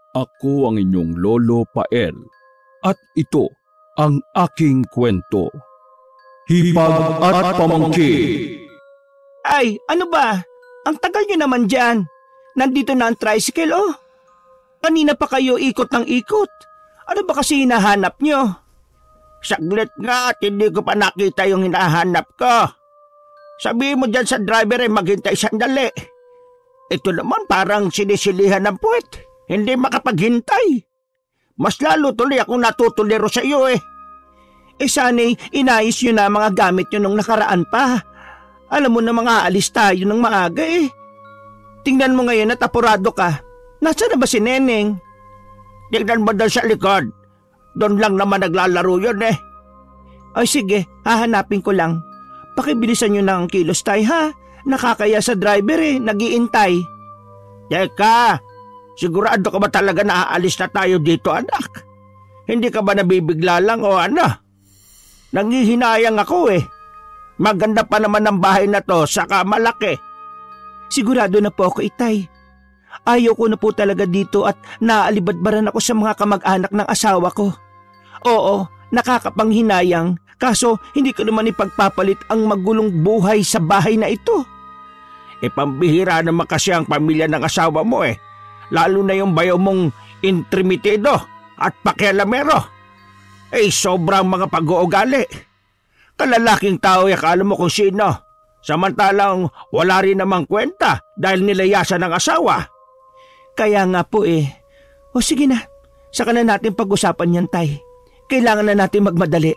Ako ang inyong Lolo Pael at ito ang aking kwento. Hipag at Pamangkin. Ay, ano ba? Ang tagal nyo naman dyan. Nandito na ang tricycle, oh. Kanina pa kayo ikot ng ikot. Ano ba kasi hinahanap nyo? Saglit nga at hindi ko pa nakita yung hinahanap ko. Sabihin mo dyan sa driver ay maghintay sandali. Ito naman parang sinisilihan ng puwet. Hindi makapaghintay. Mas lalo tuloy akong natutuliro sa iyo eh. Sana'y inayos nyo na mga gamit nyo nung nakaraan pa. Alam mo na mga aalis tayo ng maaga eh. Tingnan mo ngayon at apurado ka. Nasaan na ba si Neneng? Tingnan mo daw sa likod. Doon lang naman naglalaro yun eh. Ay sige, hahanapin ko lang. Pakibilisan nyo na ang kilos tay ha. Nakakaya sa driver eh, nag-iintay. Teka, sigurado ka ba talaga na aalis na tayo dito anak? Hindi ka ba nabibigla lang o ano? Nangihinayang ako eh. Maganda pa naman ang bahay na to, saka malaki. Sigurado na po ako itay. Ayaw ko na po talaga dito at naaalibadbaran ako sa mga kamag-anak ng asawa ko. Oo, nakakapanghinayang. Kaso hindi ko naman ipagpapalit ang magulong buhay sa bahay na ito. Pambihira naman kasi ang pamilya ng asawa mo eh. Lalo na yung bayaw mong intrimitido at pakialamero. Sobrang mga pag-uugali. Kalalaking tao akala mo kung sino. Samantalang wala rin namang kwenta dahil nilayasan ng asawa. Kaya nga po eh. O sige na, saka na natin pag-usapan yan tay. Kailangan na natin magmadali.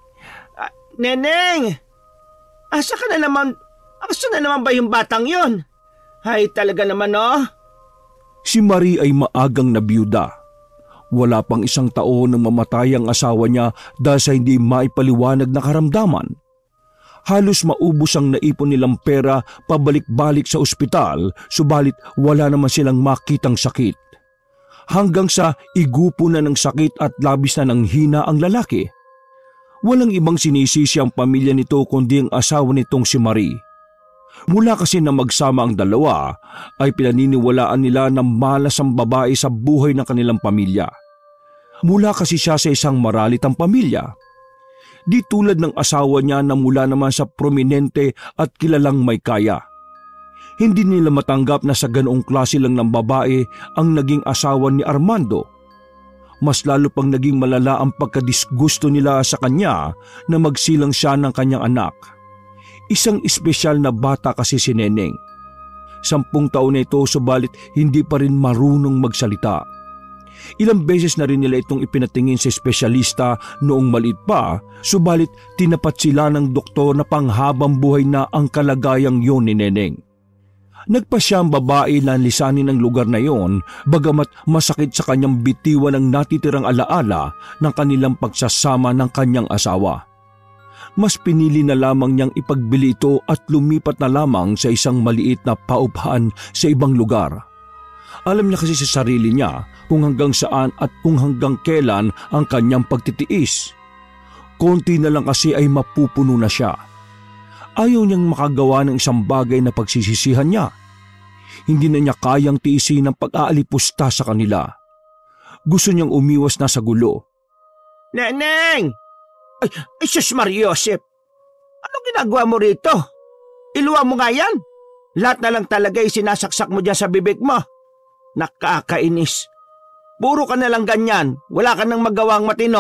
Neneng! Asa na naman ba yung batang yon? Ay talaga naman oh. Si Marie ay maagang nabiyuda. Wala pang 1 taon nang mamatay ang asawa niya dahil sa hindi maipaliwanag na karamdaman. Halos maubos ang naipon nilang pera pabalik-balik sa ospital, subalit wala naman silang makitang sakit. Hanggang sa igupo na ng sakit at labis na ng hina ang lalaki. Walang ibang sinisisi ang pamilya nito kundi ang asawa nitong si Marie. Mula kasi na magsama ang dalawa, ay pinaniniwalaan nila na malas ang babae sa buhay ng kanilang pamilya. Mula kasi siya sa isang maralitang pamilya. Di tulad ng asawa niya na mula naman sa prominente at kilalang may kaya. Hindi nila matanggap na sa ganoong klase lang ng babae ang naging asawa ni Armando. Mas lalo pang naging malala ang pagkadisgusto nila sa kanya na magsilang siya ng kanyang anak. Isang espesyal na bata kasi si Neneng. 10 taon na ito subalit hindi pa rin marunong magsalita. Ilang beses na rin nila itong ipinatingin sa espesyalista noong maliit pa, subalit tinapat sila ng doktor na panghabang buhay na ang kalagayang yon ni Neneng. Nagpasya ang babae na lisanin ng lugar na yon, bagamat masakit sa kanyang bitiwan ang natitirang alaala ng kanilang pagsasama ng kanyang asawa. Mas pinili na lamang niyang ipagbili ito at lumipat na lamang sa isang maliit na paupahan sa ibang lugar. Alam niya kasi sa sarili niya kung hanggang saan at kung hanggang kailan ang kanyang pagtitiis. Konti na lang kasi ay mapupuno na siya. Ayaw niyang makagawa ng isang bagay na pagsisisihan niya. Hindi na niya kayang tiisin ang pag-aalipusta sa kanila. Gusto niyang umiwas na sa gulo. Neneng! Ay, Sus Mariosep! Anong ginagawa mo rito? Iluwa mo nga yan! Lahat na lang talaga ay sinasaksak mo dyan sa bibig mo. Nakakainis. Puro ka na lang ganyan. Wala ka nang magawang matino.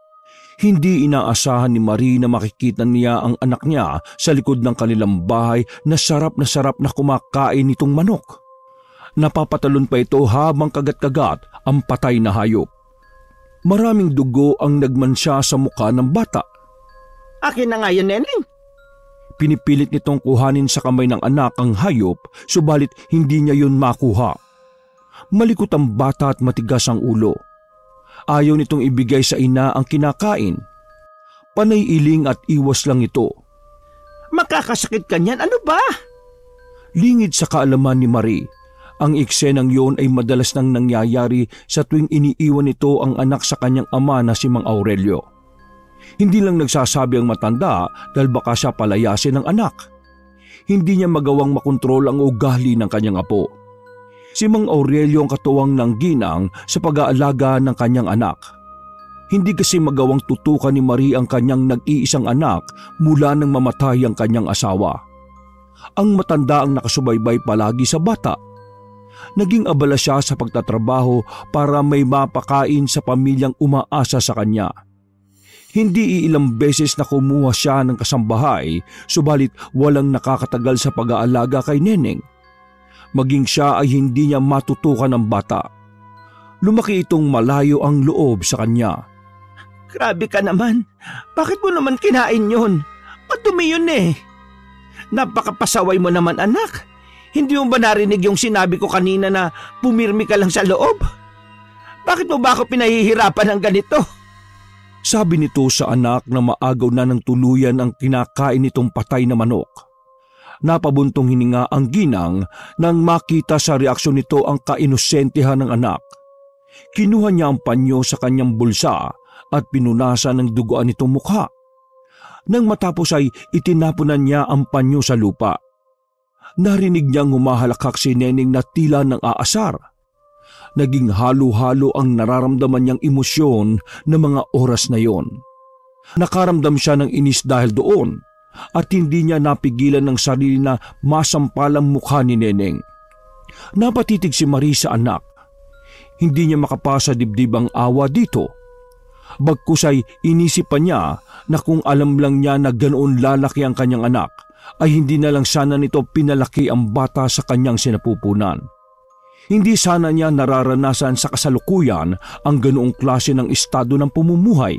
Hindi inaasahan ni Marie na makikita niya ang anak niya sa likod ng kanilang bahay na sarap na kumakain nitong manok. Napapatalon pa ito habang kagat-kagat ang patay na hayop. Maraming dugo ang nagmansya sa mukha ng bata. Akin na nga yun, Neneng. Pinipilit nitong kuhanin sa kamay ng anak ang hayop, subalit hindi niya yun makuha. Malikot ang bata at matigas ang ulo. Ayaw nitong ibigay sa ina ang kinakain. Panay iling at iwas lang ito. Makakasakit ka niyan, ano ba? Lingid sa kaalaman ni Marie. Ang eksenang yon ay madalas nang nangyayari sa tuwing iniiwan nito ang anak sa kanyang ama na si Mang Aurelio. Hindi lang nagsasabi ang matanda dahil baka siya palayasin ng anak. Hindi niya magawang makontrol ang ugali ng kanyang apo. Si Mang Aurelio ang katuwang ng ginang sa pag-aalaga ng kanyang anak. Hindi kasi magawang tutukan ni Marie ang kanyang nag-iisang anak mula nang mamatay ang kanyang asawa. Ang matanda ang nakasubaybay palagi sa bata. Naging abala siya sa pagtatrabaho para may mapakain sa pamilyang umaasa sa kanya. Hindi iilang beses na kumuha siya ng kasambahay, subalit walang nakakatagal sa pag-aalaga kay Neneng. Maging siya ay hindi niya matutukan ng bata. Lumaki itong malayo ang loob sa kanya. Grabe ka naman. Bakit mo naman kinain yun? Madumi yun eh. Napakapasaway mo naman anak. Hindi mo ba narinig yung sinabi ko kanina na pumirmi ka lang sa loob? Bakit mo ba ako pinahihirapan ng ganito? Sabi nito sa anak na maagaw na ng tuluyan ang kinakain nitong patay na manok. Napabuntong hininga ang ginang nang makita sa reaksyon nito ang kainosentihan ng anak. Kinuha niya ang panyo sa kanyang bulsa at pinunasan ng duguan nitong mukha. Nang matapos ay itinapunan niya ang panyo sa lupa. Narinig niyang humahalakhak si Neneng na tila ng aasar. Naging halo-halo ang nararamdaman niyang emosyon ng mga oras na yon. Nakaramdam siya ng inis dahil doon at hindi niya napigilan ng sarili na masampalang mukha ni Neneng. Napatitig si Marie sa anak. Hindi niya makapasa dibdib ang awa dito. Bagkus ay inisip pa niya na kung alam lang niya na ganoon lalaki ang kanyang anak, ay hindi na lang sana nito pinalaki ang bata sa kanyang sinapupunan. Hindi sana niya nararanasan sa kasalukuyan ang ganoong klase ng estado ng pamumuhay.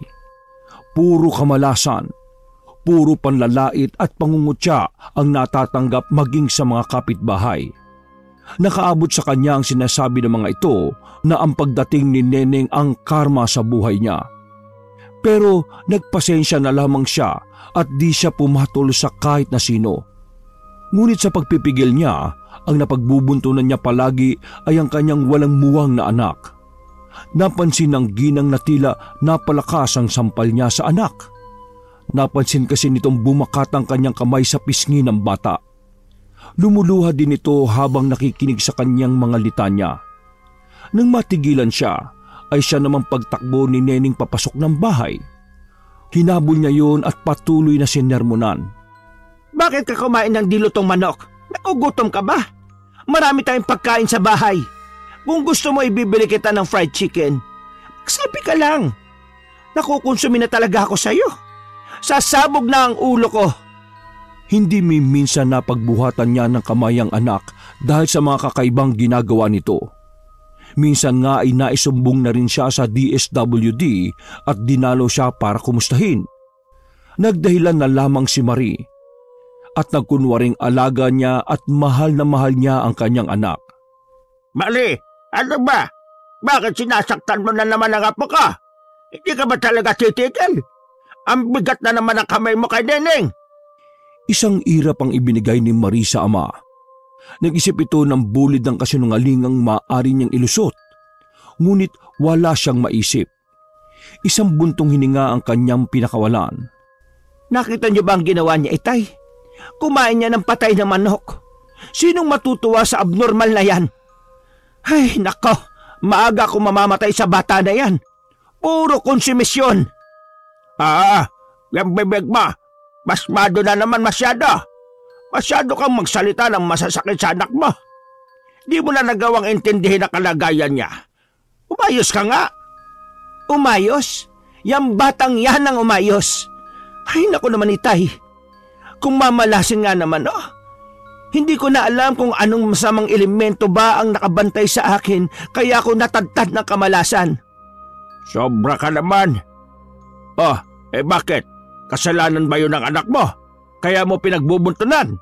Puro kamalasan, puro panlalait at pangungutya ang natatanggap maging sa mga kapitbahay. Nakaabot sa kanya ang sinasabi ng mga ito na ang pagdating ni Neneng ang karma sa buhay niya. Pero nagpasensya na lamang siya at di siya pumatol sa kahit na sino. Ngunit sa pagpipigil niya, ang napagbubuntunan niya palagi ay ang kanyang walang muwang na anak. Napansin ng ginang na tila napalakas ang sampal niya sa anak. Napansin kasi nitong bumakat ang kanyang kamay sa pisngi ng bata. Lumuluha din ito habang nakikinig sa kanyang mga litanya. Nang matigilan siya, ay siya namang pagtakbo ni Neneng papasok ng bahay. Hinabol niya yon at patuloy na sinermonan. Bakit ka kumain ng dilutong manok? Nagugutom ka ba? Marami tayong pagkain sa bahay. Kung gusto mo ibibili kita ng fried chicken, sabi ka lang. Nakukonsumi na talaga ako sa'yo. Sasabog na ang ulo ko. Hindi minsan napagbuhatan niya ng kamay ang anak dahil sa mga kakaibang ginagawa nito. Minsan nga ay naisumbong na rin siya sa DSWD at dinalo siya para kumustahin. Nagdahilan na lamang si Marie at nagkunwaring alaga niya at mahal niya ang kanyang anak. Marie, ano ba? Bakit sinasaktan mo na naman ang apo ka? Hindi ka ba talaga titigil? Ang bigat na naman ang kamay mo kay Neneng. Isang irap ang ibinigay ni Marie sa ama. Nag-isip ito ng bulid ng kasinungalingang maaari niyang ilusot. Ngunit wala siyang maisip. Isang buntong hininga ang kanyang pinakawalan. Nakita niyo ba ang ginawa niya, itay? Kumain niya ng patay na manok. Sinong matutuwa sa abnormal na yan? Ay, nako, maaga akong mamamatay sa bata na yan. Puro konsumisyon. Yung bibig mo, basmado na naman masyado. Masyado kang magsalita ng masasakit sa anak mo. Di mo na nagawang intindihin ang kalagayan niya. Umayos ka nga. Umayos? Yang batang yan ang umayos. Ay, naku naman itay. Kung mamalasin nga naman, hindi ko na alam kung anong masamang elemento ba ang nakabantay sa akin kaya ako natadtad ng kamalasan. Sobra ka naman. Bakit? Kasalanan ba yun ng anak mo? Kaya mo pinagbubuntunan?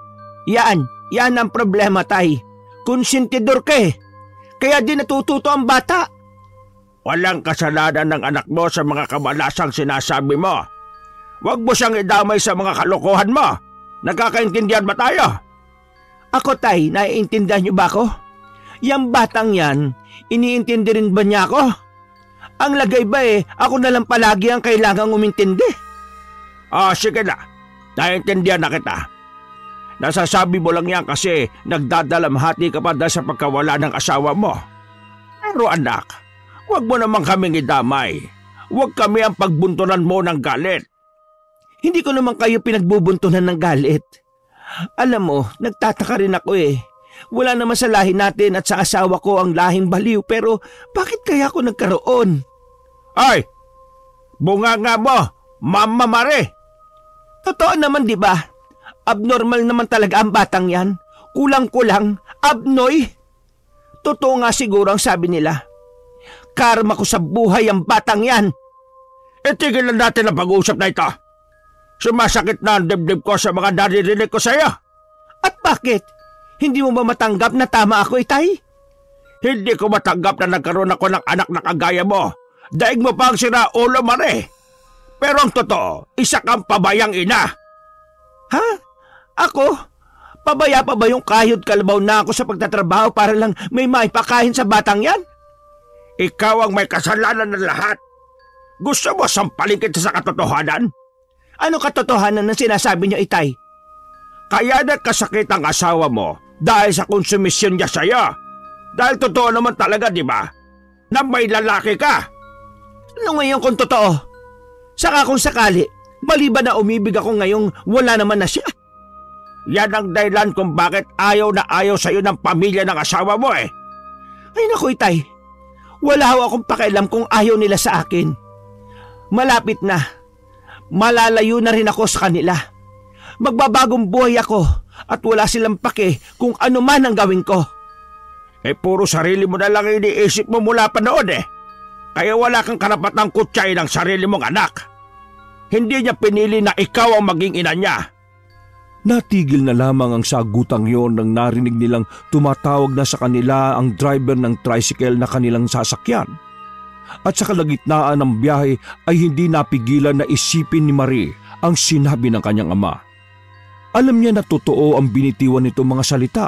Yan ang problema, tay. Konsentidor ka eh. Kaya di natututo ang bata. Walang kasalanan ng anak mo sa mga kamalasang sinasabi mo. Huwag mo siyang idamay sa mga kalokohan mo. Nagkakaintindihan ba tayo? Ako, tay, naiintindihan niyo ba ako? Yang batang yan, iniintindi rin ba niya ako? Ang lagay ba ako na lang palagi ang kailangang umintindi? Sige na. Naiintindihan na kita. Nasasabi mo lang yan kasi nagdadalamhati ka pa dahil sa pagkawala ng asawa mo. Pero anak, huwag mo naman kaming idamay. Huwag kami ang pagbuntunan mo ng galit. Hindi ko naman kayo pinagbubuntunan ng galit. Alam mo, nagtataka rin ako eh. Wala naman sa lahi natin at sa asawa ko ang lahing baliw, pero bakit kaya ako nagkaroon? Ay! Bunganga mo! Mama Mare! Totoo naman, di ba? Abnormal naman talaga ang batang yan. Kulang-kulang, abnoy. Totoo nga siguro ang sabi nila. Karma ko sa buhay ang batang yan. Tigil na natin ang pag-uusap na ito. Sumasakit na ang dibdib ko sa mga naririnig ko sa iyo. At bakit? Hindi mo ba matanggap na tama ako, Itay? Hindi ko matanggap na nagkaroon ako ng anak na kagaya mo. Daig mo pa ang siraulo, Mare. Pero ang totoo, isa kang pabayang ina. Ha? Ako? Pabaya pa ba yung kahit kalabaw na ako sa pagtatrabaho para lang may maipakain sa batang yan? Ikaw ang may kasalanan ng lahat. Gusto mo sampalin kita sa katotohanan? Ano katotohanan na sinasabi niyo, Itay? Kaya nagkasakit ang asawa mo dahil sa konsumisyon niya sa'yo. Dahil totoo naman talaga, di ba? Na may lalaki ka. Ano ngayon kung totoo? Saka kung sakali, maliban na umibig ako ngayong wala naman na siya. Yan ang dahilan kung bakit ayaw na ayaw sa'yo ng pamilya ng asawa mo eh. Ay naku, Itay. Wala ho akong pakialam kung ayaw nila sa akin. Malapit na. Malalayo na rin ako sa kanila. Magbabagong buhay ako at wala silang pake kung ano man ang gawin ko. Puro sarili mo na lang iniisip mo mula pa noon eh. Kaya wala kang karapatang kutsay ng sarili mong anak. Hindi niya pinili na ikaw ang maging ina niya. Natigil na lamang ang sagutang yon nang narinig nilang tumatawag na sa kanila ang driver ng tricycle na kanilang sasakyan. At sa kalagitnaan ng biyahe ay hindi napigilan na isipin ni Marie ang sinabi ng kanyang ama. Alam niya na totoo ang binitiwan nitong mga salita.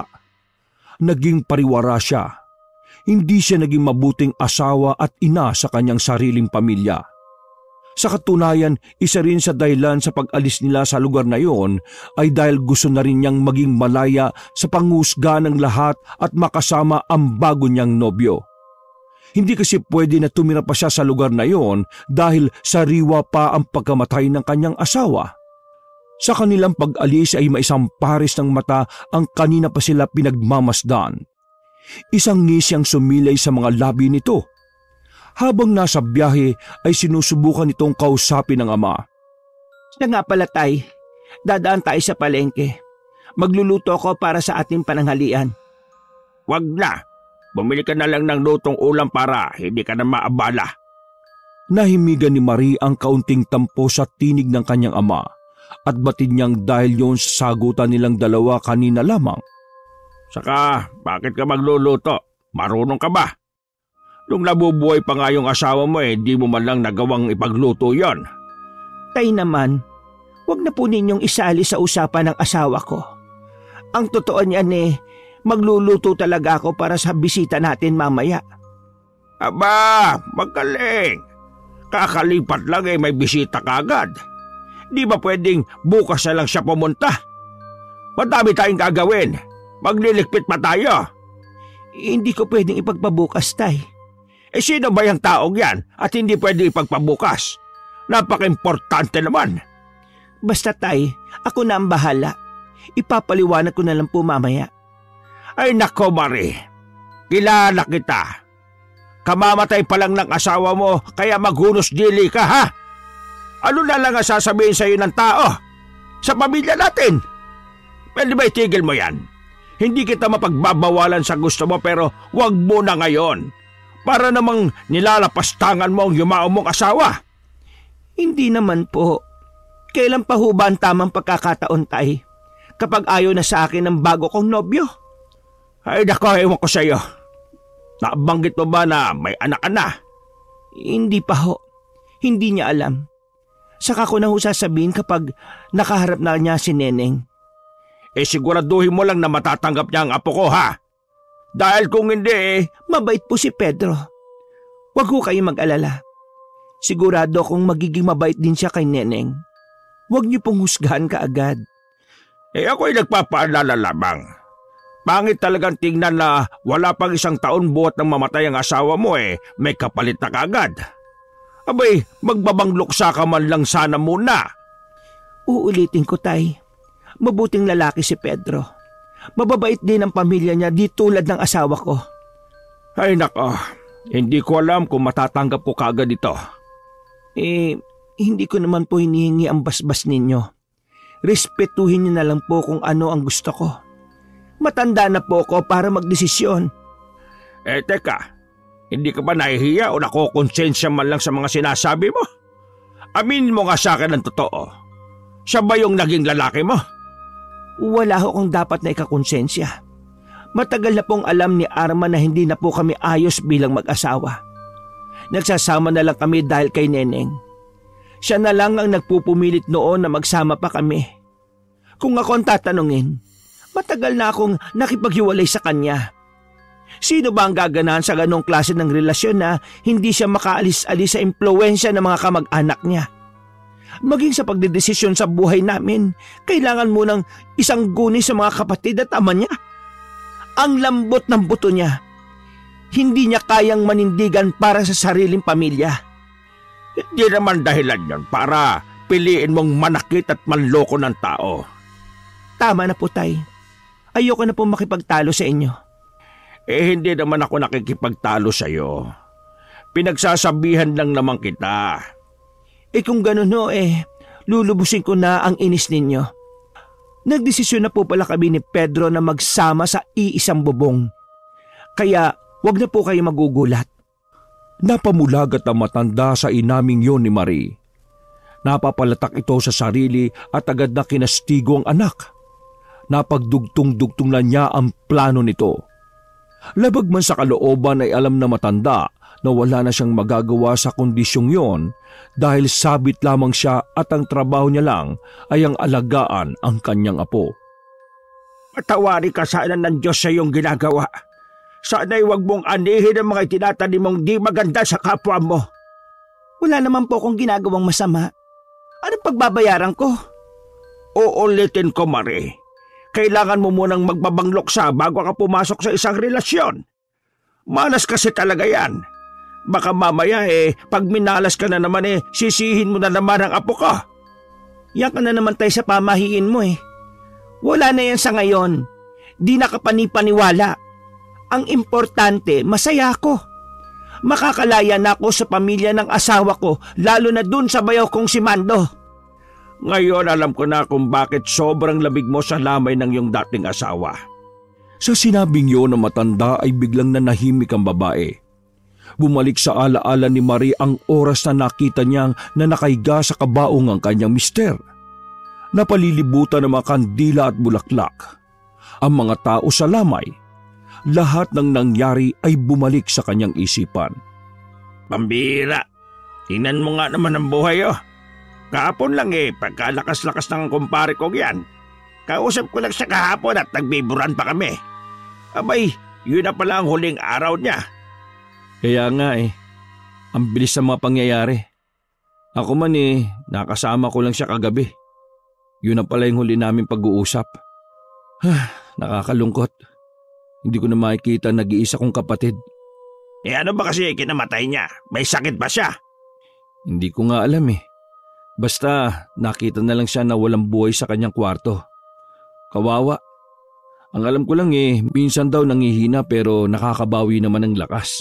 Naging pariwara siya. Hindi siya naging mabuting asawa at ina sa kanyang sariling pamilya. Sa katunayan, isa rin sa dahilan sa pag-alis nila sa lugar na iyon ay dahil gusto na rin niyang maging malaya sa panghusga ng lahat at makasama ang bago niyang nobyo. Hindi kasi pwede na tumira pa siya sa lugar na iyon dahil sariwa pa ang pagkamatay ng kanyang asawa. Sa kanilang pag-alis ay maisang pares ng mata ang kanina pa sila pinagmamasdan. Isang ngisi ang sumilay sa mga labi nito. Habang nasa biyahe ay sinusubukan itong kausapin ng ama. Siya nga pala, Tay. Dadaan tayo sa palengke. Magluluto ako para sa ating pananghalian. Wag na. Bumili ka na lang ng lutong ulam para hindi ka na maabala. Nahimigan ni Marie ang kaunting tampo sa tinig ng kanyang ama at batid niyang dahil yon sa sagutan nilang dalawa kanina lamang. Saka, bakit ka magluluto? Marunong ka ba? Nung nabubuhay pa nga yung asawa mo di mo man lang nagawang ipagluto yon. Tay naman, wag na po ninyong isali sa usapan ng asawa ko. Ang totoo niyan magluluto talaga ako para sa bisita natin mamaya. Aba, magaling. Kakalipat lang may bisita kagad. Di ba pwedeng bukas na lang siya pumunta? Madami tayong gagawin. Maglilikpit pa tayo. Hindi ko pwedeng ipagpabukas, Tay. Sino ba yung taong yan at hindi pwede ipagpabukas? Napaka-importante naman. Basta, Tay, ako na ang bahala. Ipapaliwanag ko na lang po mamaya. Ay nako, Marie. Kilala kita. Kamamatay pa lang ng asawa mo kaya maghunos dili ka, ha? Ano na lang ang sasabihin sa'yo ng tao? Sa pamilya natin? Pwede ba itigil mo yan? Hindi kita mapagbabawalan sa gusto mo pero wag mo na ngayon. Para namang nilalapastangan mo ang yumao mong asawa. Hindi naman po. Kailan pa ho ba ang tamang pagkakataon, Tay? Kapag ayaw na sa akin ng bago kong nobyo? Ay nako, ewan ko sa iyo. Nabanggit mo ba na may anak ka na? Hindi pa ho. Hindi niya alam. Saka ko na ho sasabihin kapag nakaharap na niya si Neneng. Siguraduhin mo lang na matatanggap niya ang apo ko, ha? Dahil kung hindi mabait po si Pedro. Huwag ho kayo mag-alala. Sigurado akong magiging mabait din siya kay Neneng. Huwag niyo pong husgahan kaagad. Ako'y nagpapaalala lamang. Pangit talagang tingnan na wala pang 1 taon buhat nang mamatay ang asawa mo may kapalit na kagad. Abay, magbabangluksa ka man lang sana muna. Uulitin ko, Tay. Mabuting lalaki si Pedro. Mababait din ang pamilya niya di tulad ng asawa ko. Ay nako, hindi ko alam kung matatanggap ko kagad ito. Hindi ko naman po hinihingi ang basbas ninyo. Respetuhin niyo na lang po kung ano ang gusto ko. Matanda na po ako para magdesisyon. Teka, hindi ka ba nahihiya o nakokonsensya man lang sa mga sinasabi mo? Aminin mo nga sa akin ang totoo. Siya ba yung naging lalaki mo? Wala ho akong dapat na ikakonsensya. Matagal na pong alam ni Arma na hindi na po kami ayos bilang mag-asawa. Nagsasama na lang kami dahil kay Neneng. Siya na lang ang nagpupumilit noon na magsama pa kami. Kung ako ang tatanungin, matagal na akong nakipaghiwalay sa kanya. Sino ba ang gaganahan sa ganong klase ng relasyon na hindi siya makaalis-alis sa impluwensya ng mga kamag-anak niya? Maging sa pagdedesisyon sa buhay namin, kailangan mo ng isang guni sa mga kapatid at ama niya. Ang lambot ng buto niya. Hindi niya kayang manindigan para sa sariling pamilya. Hindi naman dahilan yon para piliin mong manakit at manloko ng tao. Tama na po, Tay. Ayoko na po makipagtalo sa inyo. Hindi naman ako nakikipagtalo sa iyo. Pinagsasabihan lang naman kita. Kung gano'n lulubusin ko na ang inis ninyo. Nagdesisyon na po pala kami ni Pedro na magsama sa iisang bubong. Kaya wag na po kayo magugulat. Napamulagat ang matanda sa inaming yon ni Marie. Napapalatak ito sa sarili at agad na kinastigo ang anak. Napagdugtong-dugtong na niya ang plano nito. Labag man sa kalooban ay alam na matanda na wala na siyang magagawa sa kondisyong yon dahil sabit lamang siya at ang trabaho niya lang ay ang alagaan ang kanyang apo. Patawari ka sana ng Diyos sa iyong ginagawa. Sana'y huwag mong anihin ang mga itinatanim mong di maganda sa kapwa mo. Wala naman po akong ginagawang masama. Anong pagbabayaran ko? Uulitin ko, Marie. Kailangan mo munang magbabangloksa bago ka pumasok sa isang relasyon. Malas kasi talaga yan. Baka mamaya pag minalas ka na naman sisihin mo na naman ang apo ka. Yan ka na naman tayo sa pamahiin mo Wala na yan sa ngayon. Di nakapanipaniwala. Ang importante, masaya ako. Makakalaya na ako sa pamilya ng asawa ko, lalo na dun sa bayaw kong si Mando. Ngayon alam ko na kung bakit sobrang labig mo sa lamay ng iyong dating asawa. Sa sinabing yun ng matanda ay biglang nanahimik ang babae. Bumalik sa alaala ni Marie ang oras na nakita niyang na nakahiga sa kabaong ang kanyang mister. Napalilibutan ng mga kandila at bulaklak. Ang mga tao sa lamay. Lahat ng nangyari ay bumalik sa kanyang isipan. Pambira, tingnan mo nga naman ang buhay Kahapon lang pagkalakas-lakas ng kumpare ko yan. Kausap ko lang siya kahapon at nagbiburan pa kami. Abay, yun na pala ang huling araw niya. Kaya nga ang bilis sa mga pangyayari. Ako man nakasama ko lang siya kagabi. Yun na pala yung huli namin pag-uusap. Nakakalungkot. Hindi ko na makikita nag-iisa kong kapatid. Ano ba kasi kinamatay niya? May sakit ba siya? Hindi ko nga alam Basta nakita na lang siya na walang buhay sa kanyang kwarto. Kawawa. Ang alam ko lang minsan daw nangihina pero nakakabawi naman ng lakas.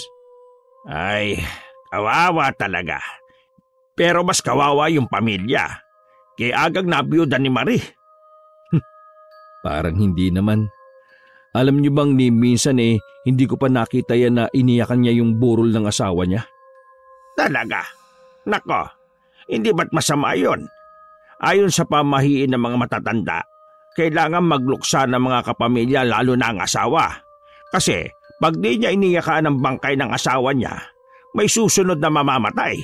Ay, kawawa talaga. Pero mas kawawa yung pamilya. Kaya agad nabiyudan ni Marie. Parang hindi naman. Alam niyo bang minsan hindi ko pa nakita yan na iniyakan niya yung burol ng asawa niya? Talaga? Nako, hindi ba't masama yun? Ayon sa pamahiin ng mga matatanda, kailangan magluksa ng mga kapamilya lalo na ang asawa. Kasi pag di niya iniyakan ang bangkay ng asawa niya, may susunod na mamamatay.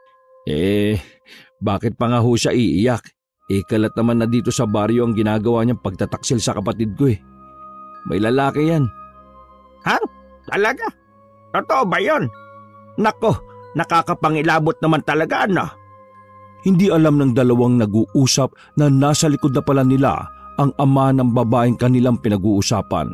Bakit pa nga ho siya iiyak? Kalat naman na dito sa baryo ang ginagawa niyang pagtataksil sa kapatid ko May lalaki yan. Ha? Talaga? Totoo ba yun? Nako, nakakapangilabot naman talaga Hindi alam ng dalawang nag-uusap na nasa likod na pala nila ang ama ng babaeng kanilang pinag-uusapan.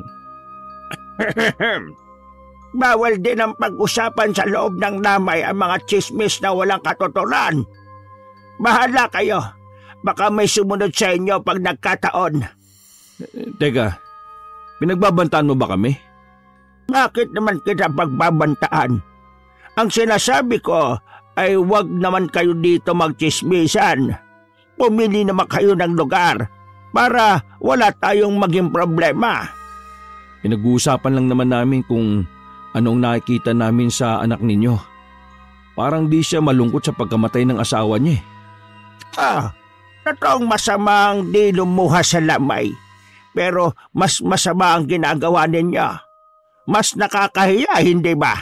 Bawal din ang pag-usapan sa loob ng lamay ang mga chismis na walang katotohanan. Bahala kayo. Baka may sumunod sa inyo pag nagkataon. Teka, pinagbabantaan mo ba kami? Bakit naman kita pagbabantaan? Ang sinasabi ko ay huwag naman kayo dito magchismisan. Pumili naman kayo ng lugar para wala tayong maging problema. Pinag-uusapan lang naman namin kung anong nakikita namin sa anak ninyo. Parang di siya malungkot sa pagkamatay ng asawa niya. Totoong masamang di lumuha sa lamay. Pero mas masama ang ginagawa ninyo. Mas nakakahiya, hindi ba?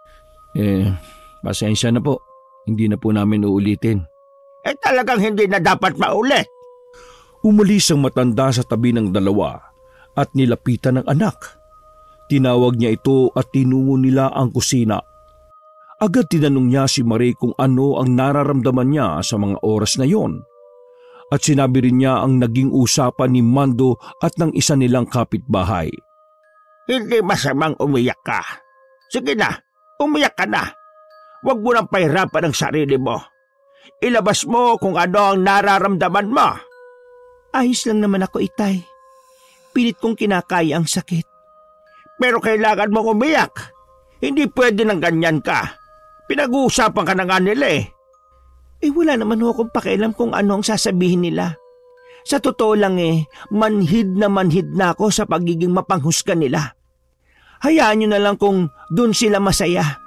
Pasensya na po. Hindi na po namin uulitin. Talagang hindi na dapat maulit. Umalis ang matanda sa tabi ng dalawa at nilapitan ng anak. Tinawag niya ito at tinungo nila ang kusina. Agad tinanong niya si Marie kung ano ang nararamdaman niya sa mga oras na yon. At sinabi rin niya ang naging usapan ni Mando at ng isa nilang kapitbahay. Hindi masamang umiyak ka. Sige na, umiyak ka na. Huwag mo nang pahirapan ang sarili mo. Ilabas mo kung ano ang nararamdaman mo. Ayos lang naman ako, Itay. Pilit kong kinakaya ang sakit. Pero kailangan mong umiyak. Hindi pwede nang ganyan ka. Pinag-uusapan ka na nga nila eh. Wala naman akong pakialam kung ano ang sasabihin nila. Sa totoo lang manhid na ako sa pagiging mapanghusga nila. Hayaan nyo na lang kung dun sila masaya.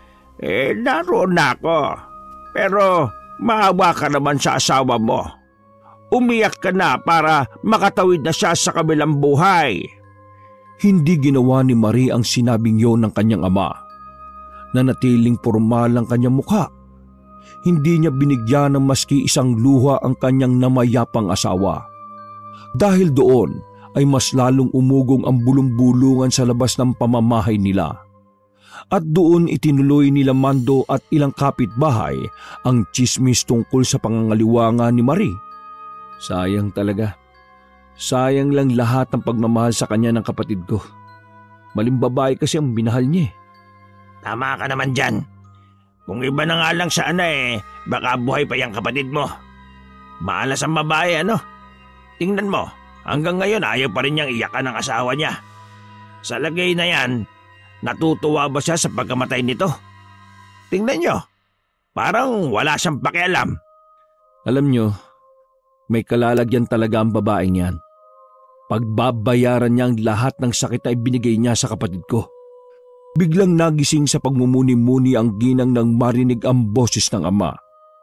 Naroon na ako. Pero maawa ka naman sa asawa mo. Umiyak ka na para makatawid na siya sa kabilang buhay. Hindi ginawa ni Marie ang sinabing yon ng kanyang ama. Nanatiling pormal ang kanyang mukha. Hindi niya binigyan ng maski isang luha ang kanyang namayapang asawa. Dahil doon ay mas lalong umugong ang bulong-bulungan sa labas ng pamamahay nila. At doon itinuloy nila Mando at ilang kapitbahay ang tsismis tungkol sa pangangaliwanga ni Marie. Sayang talaga. Sayang lang lahat ng pagmamahal sa kanya ng kapatid ko. Maling babae kasi ang minahal niya. Tama ka naman dyan. Kung iba na nga lang sana baka buhay pa yung kapatid mo. Maalas ang babae, ano? Tingnan mo, hanggang ngayon ayaw pa rin niyang iyakan ang asawa niya. Sa lagay na yan, natutuwa ba siya sa pagkamatay nito? Tingnan niyo, parang wala siyang pakialam. Alam niyo, may kalalagyan talaga ang babaeng yan. Pagbabayaran niya ang lahat ng sakit ay binigay niya sa kapatid ko. Biglang nagising sa pagmumuni-muni ang ginang nang marinig ang boses ng ama.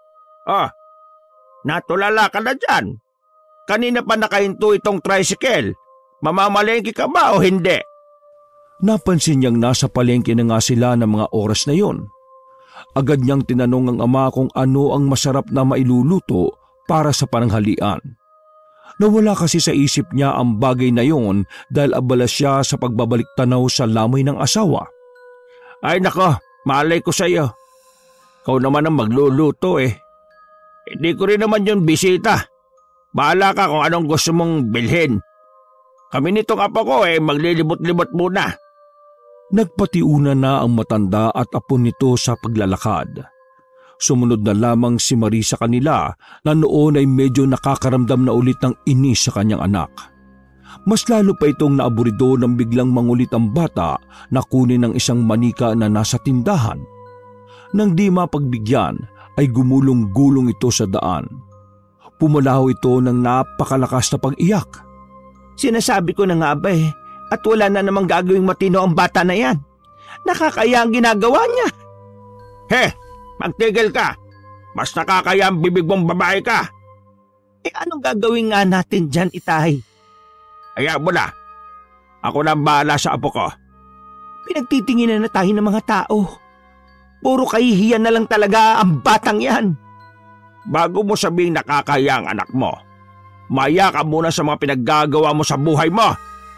Natulala ka na dyan. Kanina pa nakahinto itong tricycle. Mamamalengke ka ba o hindi? Napansin niyang nasa palengke na nga sila ng mga oras na yon. Agad niyang tinanong ang ama kung ano ang masarap na mailuluto para sa pananghalian. Nawala kasi sa isip niya ang bagay na yon dahil abala siya sa pagbabalik tanaw sa lamay ng asawa. Ay nako, malay ko sa iyo. Ikaw naman ang magluluto Hindi ko rin naman yun bisita. Bahala ka kung anong gusto mong bilhin. Kami nitong apo ko maglilibot-libot muna. Nagpatiuna na ang matanda at apo nito sa paglalakad. Sumunod na lamang si Marie sa kanila na noon ay medyo nakakaramdam na ulit ng inis sa kanyang anak. Mas lalo pa itong naaburido nang biglang mangulit ang bata na kunin ng isang manika na nasa tindahan. Nang di mapagbigyan ay gumulong-gulong ito sa daan. Pumalaw ito ng napakalakas na pag-iyak. Sinasabi ko na nga ba at wala na namang gagawing matino ang bata na yan. Nakakaya ang ginagawa niya. Magtigil ka. Mas nakakaya ang bibig mong babae ka. Anong gagawin nga natin dyan, Itay? Hayaan mo na. Ako na ang bahala sa apo ko. Pinagtitinginan na tayo ng mga tao. Puro kahihiyan na lang talaga ang batang yan. Bago mo sabing nakakaya ang anak mo, maya ka muna sa mga pinaggagawa mo sa buhay mo.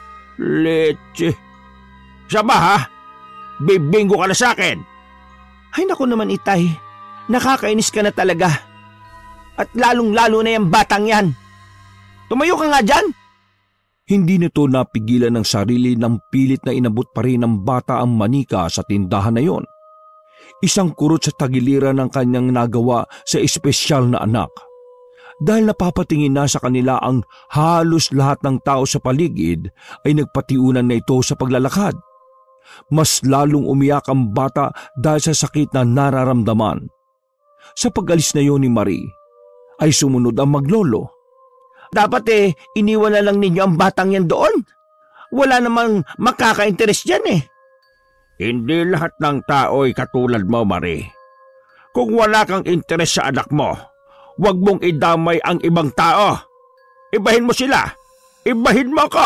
Leche. Siya ba ha? Bibinggo ka na sa akin. Ay naku naman, Itay. Nakakainis ka na talaga. At lalong-lalo na yung batang yan. Tumayo ka nga dyan. Hindi nito napigilan ng sarili ng pilit na inabot pa rin ng bata ang manika sa tindahan na yon. Isang kurot sa tagiliran ng kanyang nagawa sa espesyal na anak. Dahil napapatingin na sa kanila ang halos lahat ng tao sa paligid ay nagpatiunan na ito sa paglalakad. Mas lalong umiyak ang bata dahil sa sakit na nararamdaman. Sa pag-alis na yon ni Marie, ay sumunod ang maglolo. Dapat iniwan na lang ninyo ang batang yan doon. Wala namang makaka-interest dyan eh. Hindi lahat ng tao ay katulad mo, Marie. Kung wala kang interes sa anak mo, huwag mong idamay ang ibang tao. Ibahin mo sila. Ibahin mo ko.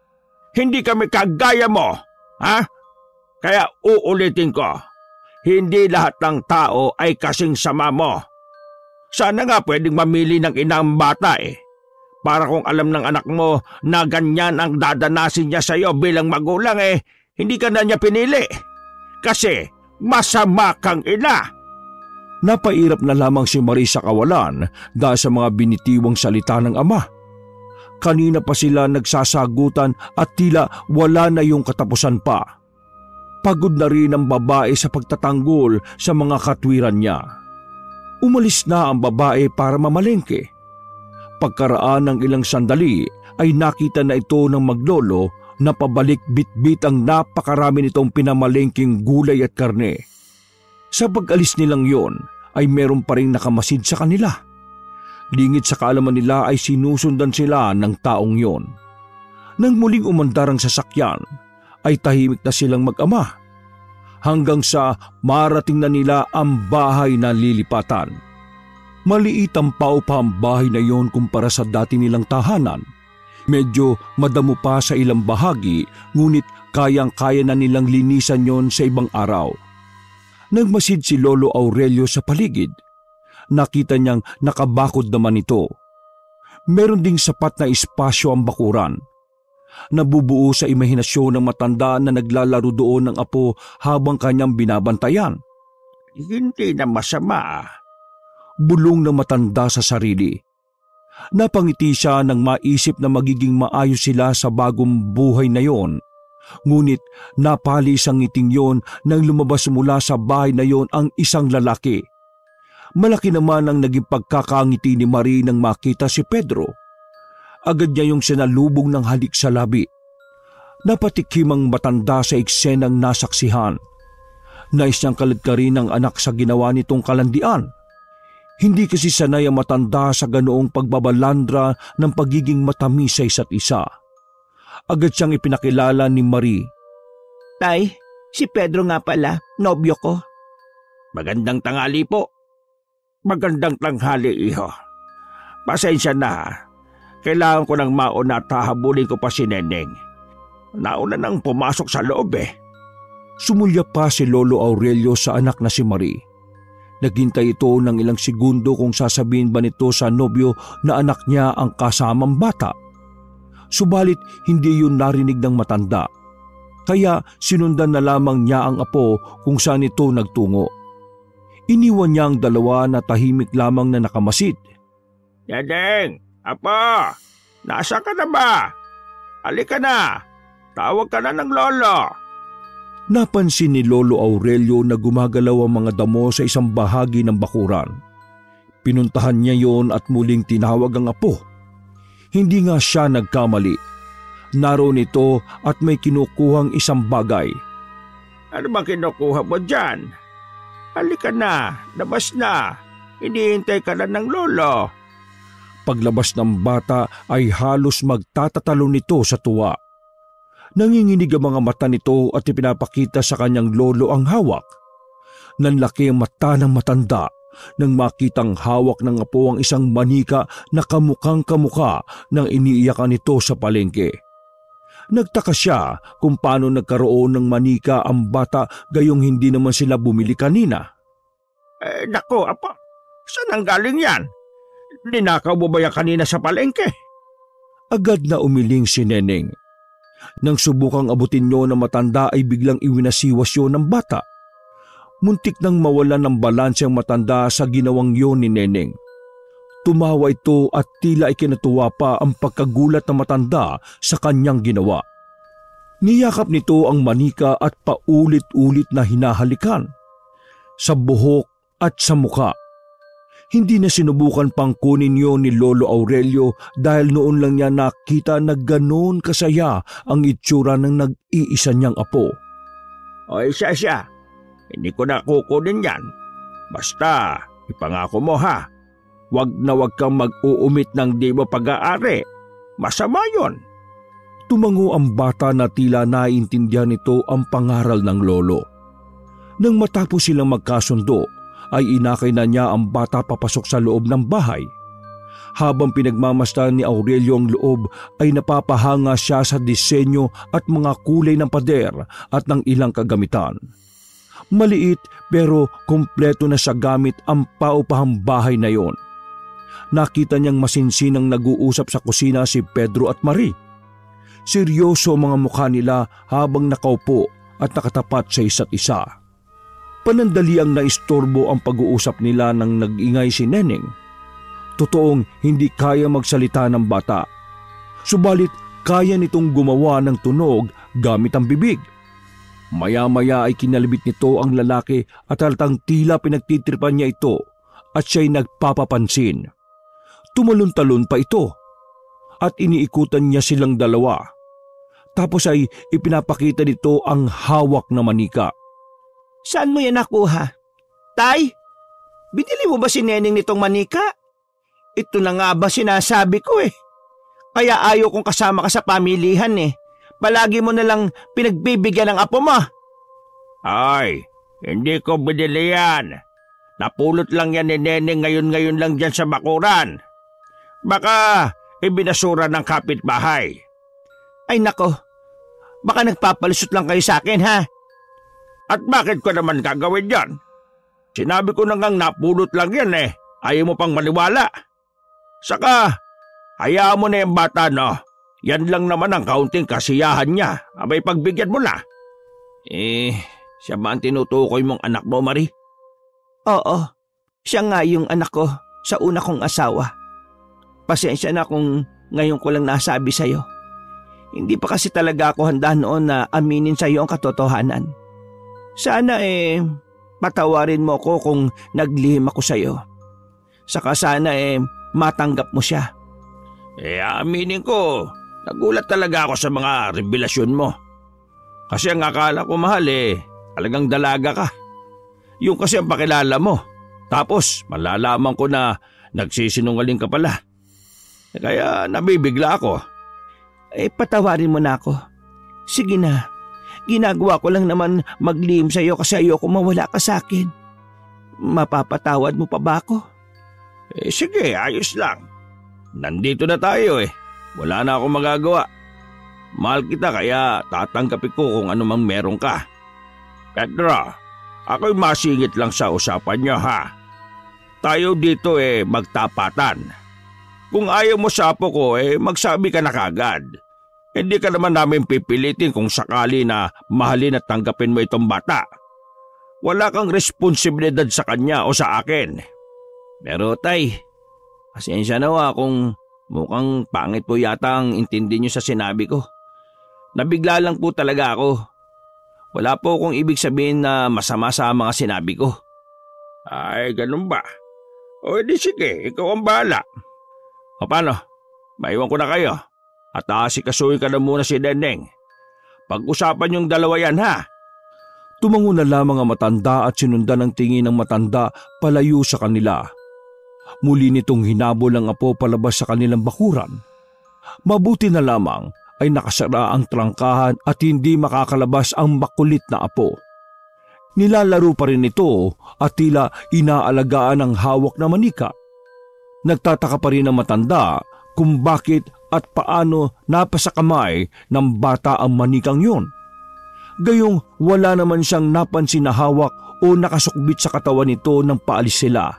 Hindi kami kagaya mo, ha? Kaya uulitin ko, hindi lahat ng tao ay kasing sama mo. Sana nga pwedeng mamili ng ina ang bata para kung alam ng anak mo na ganyan ang dadanasin niya sa iyo bilang magulang hindi ka na niya pinili. Kasi masama kang ina. Napairap na lamang si Marie sa kawalan dahil sa mga binitiwang salita ng ama. Kanina pa sila nagsasagutan at tila wala na yung katapusan pa. Pagod na rin ang babae sa pagtatanggol sa mga katwiran niya. Umalis na ang babae para mamalengke. Pagkaraan ng ilang sandali ay nakita na ito ng maglolo na pabalik bitbit ang napakarami nitong pinamalengking gulay at karne. Sa pag-alis nilang yon ay meron pa rin nakamasid sa kanila. Lingid sa kaalaman nila ay sinusundan sila ng taong yon. Nang muling umandar ang sasakyan, ay tahimik na silang mag-ama. Hanggang sa marating na nila ang bahay na lilipatan. Maliit ang paupa ang bahay na yon kumpara sa dati nilang tahanan. Medyo madamo pa sa ilang bahagi, ngunit kayang-kaya na nilang linisan yon sa ibang araw. Nagmasid si Lolo Aurelio sa paligid. Nakita niyang nakabakod naman ito. Meron ding sapat na espasyo ang bakuran. Nabubuo sa imahinasyon ng matanda na naglalaro doon ng apo habang kanyang binabantayan. Hindi na masama. Bulong ng matanda sa sarili. Napangiti siya nang maisip na magiging maayos sila sa bagong buhay na yon. Ngunit napalis ang ngiting yon nang lumabas mula sa bahay na yon ang isang lalaki. Malaki naman ang naging pagkakangiti ni Marie nang makita si Pedro. Agad niya yung sinalubong ng halik sa labi. Napatikim ang matanda sa eksenang nasaksihan. Nais niyang kaladkarin ang anak sa ginawa nitong kalandian. Hindi kasi sanay ang matanda sa ganoong pagbabalandra ng pagiging matamis sa isa't isa. Agad siyang ipinakilala ni Marie. Tay, si Pedro nga pala, nobyo ko. Magandang tanghali po. Magandang tanghali, iho. Pasensya na. Kailangan ko ng mauna at hahabulin ko pa si Neneng. Nauna nang pumasok sa loob Sumulya pa si Lolo Aurelio sa anak na si Marie. Naghintay ito ng ilang segundo kung sasabihin ba nito sa nobyo na anak niya ang kasamang bata. Subalit hindi yun narinig ng matanda. Kaya sinundan na lamang niya ang apo kung saan ito nagtungo. Iniwan niya ang dalawa na tahimik lamang na nakamasid. Neneng! Apo! Nasa ka na ba? Halika na! Tawag ka na ng lolo! Napansin ni Lolo Aurelio na gumagalaw ang mga damo sa isang bahagi ng bakuran. Pinuntahan niya yon at muling tinawag ang apo. Hindi nga siya nagkamali. Naroon ito at may kinukuhang isang bagay. Ano bang kinukuha mo dyan? Halika na! Labas na! Hinihintay ka na ng lolo! Paglabas ng bata ay halos magtatatalo nito sa tuwa. Nanginginig ang mga mata nito at ipinapakita sa kanyang lolo ang hawak. Nanlaki ang mata ng matanda nang makitang hawak ng apo ang isang manika na kamukhang kamuka ng iniiyakan nito sa palengke. Nagtaka siya kung paano nagkaroon ng manika ang bata gayong hindi naman sila bumili kanina. Nako, apo, saan ang galing yan? Ninakaw mo ba yan kanina sa palengke? Agad na umiling si Neneng. Nang subukang abutin niyo ng matanda ay biglang iwinasiwas yun ng bata. Muntik nang mawalan ng balanse ang matanda sa ginawang yun ni Neneng. Tumawa ito at tila ikinatuwa pa ang pagkagulat ng matanda sa kanyang ginawa. Niyakap nito ang manika at paulit-ulit na hinahalikan sa buhok at sa muka. Hindi na sinubukan pang kunin yun ni Lolo Aurelio dahil noon lang niya nakita na ganoon kasaya ang itsura ng nag-iisa niyang apo. O siya, hindi ko na kukunin yan. Basta, ipangako mo ha. Wag na wag kang mag-uumit ng di mo pag-aari. Masama yon. Tumango ang bata na tila naiintindihan nito ang pangaral ng lolo. Nang matapos silang magkasundo, ay inakay na niya ang bata papasok sa loob ng bahay. Habang pinagmamasdan ni Aurelio ang loob, ay napapahanga siya sa disenyo at mga kulay ng pader at ng ilang kagamitan. Maliit pero kumpleto na sa gamit ang paupahang bahay na yon. Nakita niyang masinsinang nag-uusap sa kusina si Pedro at Marie. Seryoso ang mga mukha nila habang nakaupo at nakatapat sa isa't isa. Panandali ang naistorbo ang pag-uusap nila nang nag-ingay si Neneng. Totoong hindi kaya magsalita ng bata. Subalit kaya nitong gumawa ng tunog gamit ang bibig. Maya-maya ay kinalibit nito ang lalaki at halatang tila pinagtitripan niya ito at siya'y nagpapapansin. Tumalon-talon pa ito at iniikutan niya silang dalawa. Tapos ay ipinapakita nito ang hawak na manika. Saan mo yan nakuha? Tay, binili mo ba si Neneng nitong manika? Ito na nga ba sinasabi ko eh. Kaya ayaw kong kasama ka sa pamilihan eh. Palagi mo na lang pinagbibigyan ng apo mo. Ay, hindi ko binili yan. Napulot lang yan ni Neneng ngayon lang dyan sa bakuran. Baka ibinasura ng kapitbahay. Ay nako, baka nagpapalusot lang kayo sa akin ha? At bakit ko naman gagawin yan? Sinabi ko na ngang napulot lang yan eh. Ayaw mo pang maniwala. Saka, hayaan mo na yung bata no. Yan lang naman ang kaunting kasiyahan niya. Abay pagbigyan mo na. Siya ba ang tinutukoy mong anak mo, Marie? Oo, siya nga yung anak ko sa una kong asawa. Pasensya na kung ngayon ko lang nasabi sa'yo. Hindi pa kasi talaga ako handa noon na aminin sa'yo ang katotohanan. Sana patawarin mo ko kung naglihim ako sa'yo. Saka sana matanggap mo siya. Aminin ko, nagulat talaga ako sa mga revelasyon mo. Kasi ang akala ko mahal talagang dalaga ka. Yung kasi ang pakilala mo. Tapos malalaman ko na nagsisinungaling ka pala. Kaya nabibigla ako. Patawarin mo na ako. Sige na, ginagawa ko lang naman maglihim sa'yo kasi ayoko mawala ka sa akin. Mapapatawad mo pa ba ako? Sige, ayos lang. Nandito na tayo Wala na akong magagawa. Mahal kita kaya tatanggapin ko kung ano mang meron ka. Pedro, ako'y masingit lang sa usapan niyo ha. Tayo dito magtapatan. Kung ayaw mo sa apo ko magsabi ka na kagad. Hindi ka naman namin pipilitin kung sakali na mahalin at tanggapin mo itong bata. Wala kang responsibilidad sa kanya o sa akin. Pero tay, pasensya na kung mukhang pangit po yata ang intindi niyo sa sinabi ko. Nabigla lang po talaga ako. Wala po akong ibig sabihin na masama sa mga sinabi ko. Ay, ganun ba? O edi sige, ikaw ang bahala. O paano? Maiwan ko na kayo. At aasikasuhin ka na muna si Neneng. Pag-usapan yung dalawa yan ha. Tumango na lamang ang matanda at sinundan ng tingin ng matanda palayo sa kanila. Muli nitong hinabol ang apo palabas sa kanilang bakuran. Mabuti na lamang ay nakasara ang trangkahan at hindi makakalabas ang makulit na apo. Nilalaro pa rin ito at tila inaalagaan ang hawak na manika. Nagtataka pa rin ang matanda kung bakit at paano napasa kamay ng bata ang manikang yun. Gayong wala naman siyang napansin na hawak o nakasukbit sa katawan nito nang paalis sila.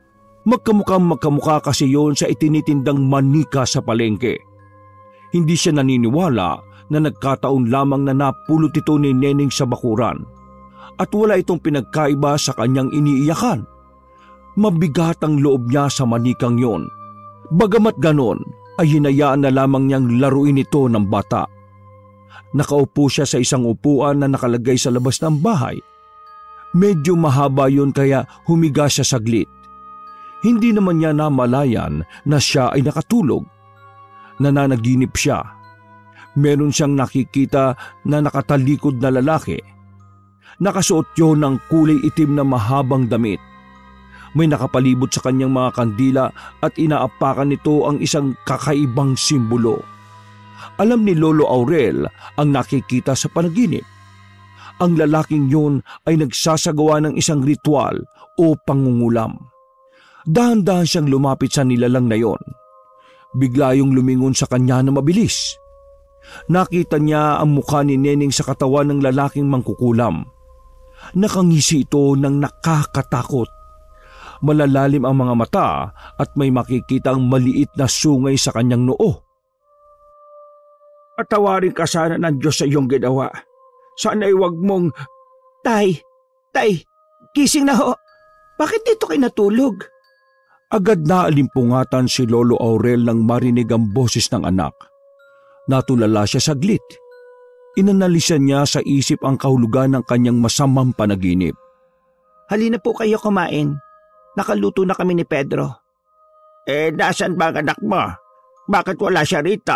Magkamukha kasi yon sa itinitindang manika sa palengke. Hindi siya naniniwala na nagkataon lamang na napulot ito ni Neneng sa bakuran at wala itong pinagkaiba sa kanyang iniiyakan. Mabigat ang loob niya sa manikang yon. Bagamat ganon, ay hinayaan na lamang niyang laruin ito ng bata. Nakaupo siya sa isang upuan na nakalagay sa labas ng bahay. Medyo mahaba yun kaya humiga siya saglit. Hindi naman niya namalayan na siya ay nakatulog. Nananaginip siya. Meron siyang nakikita na nakatalikod na lalaki. Nakasuot yun ng kulay itim na mahabang damit. May nakapalibot sa kanyang mga kandila at inaapakan nito ang isang kakaibang simbolo. Alam ni Lolo Aurel ang nakikita sa panaginip. Ang lalaking yun ay nagsasagawa ng isang ritual o pangungulam. Dahan-dahan siyang lumapit sa nilalang na yon. Bigla yung lumingon sa kanya na mabilis. Nakita niya ang mukha ni Neneng sa katawan ng lalaking mangkukulam. Nakangisi ito ng nakakatakot. Malalalim ang mga mata at may makikitang maliit na sungay sa kanyang noo. Patawarin ka sana ng Diyos sa iyong ginawa. Sana'y huwag mong... Tay, gising na ho. Bakit dito kayo natulog? Agad na alimpungatan si Lolo Aurel nang marinig ang boses ng anak. Natulala siya saglit. Inanalisan niya sa isip ang kahulugan ng kanyang masamang panaginip. Halina po kayo kumain. Nakaluto na kami ni Pedro. Nasaan ba ang anak mo? Bakit wala siya rito?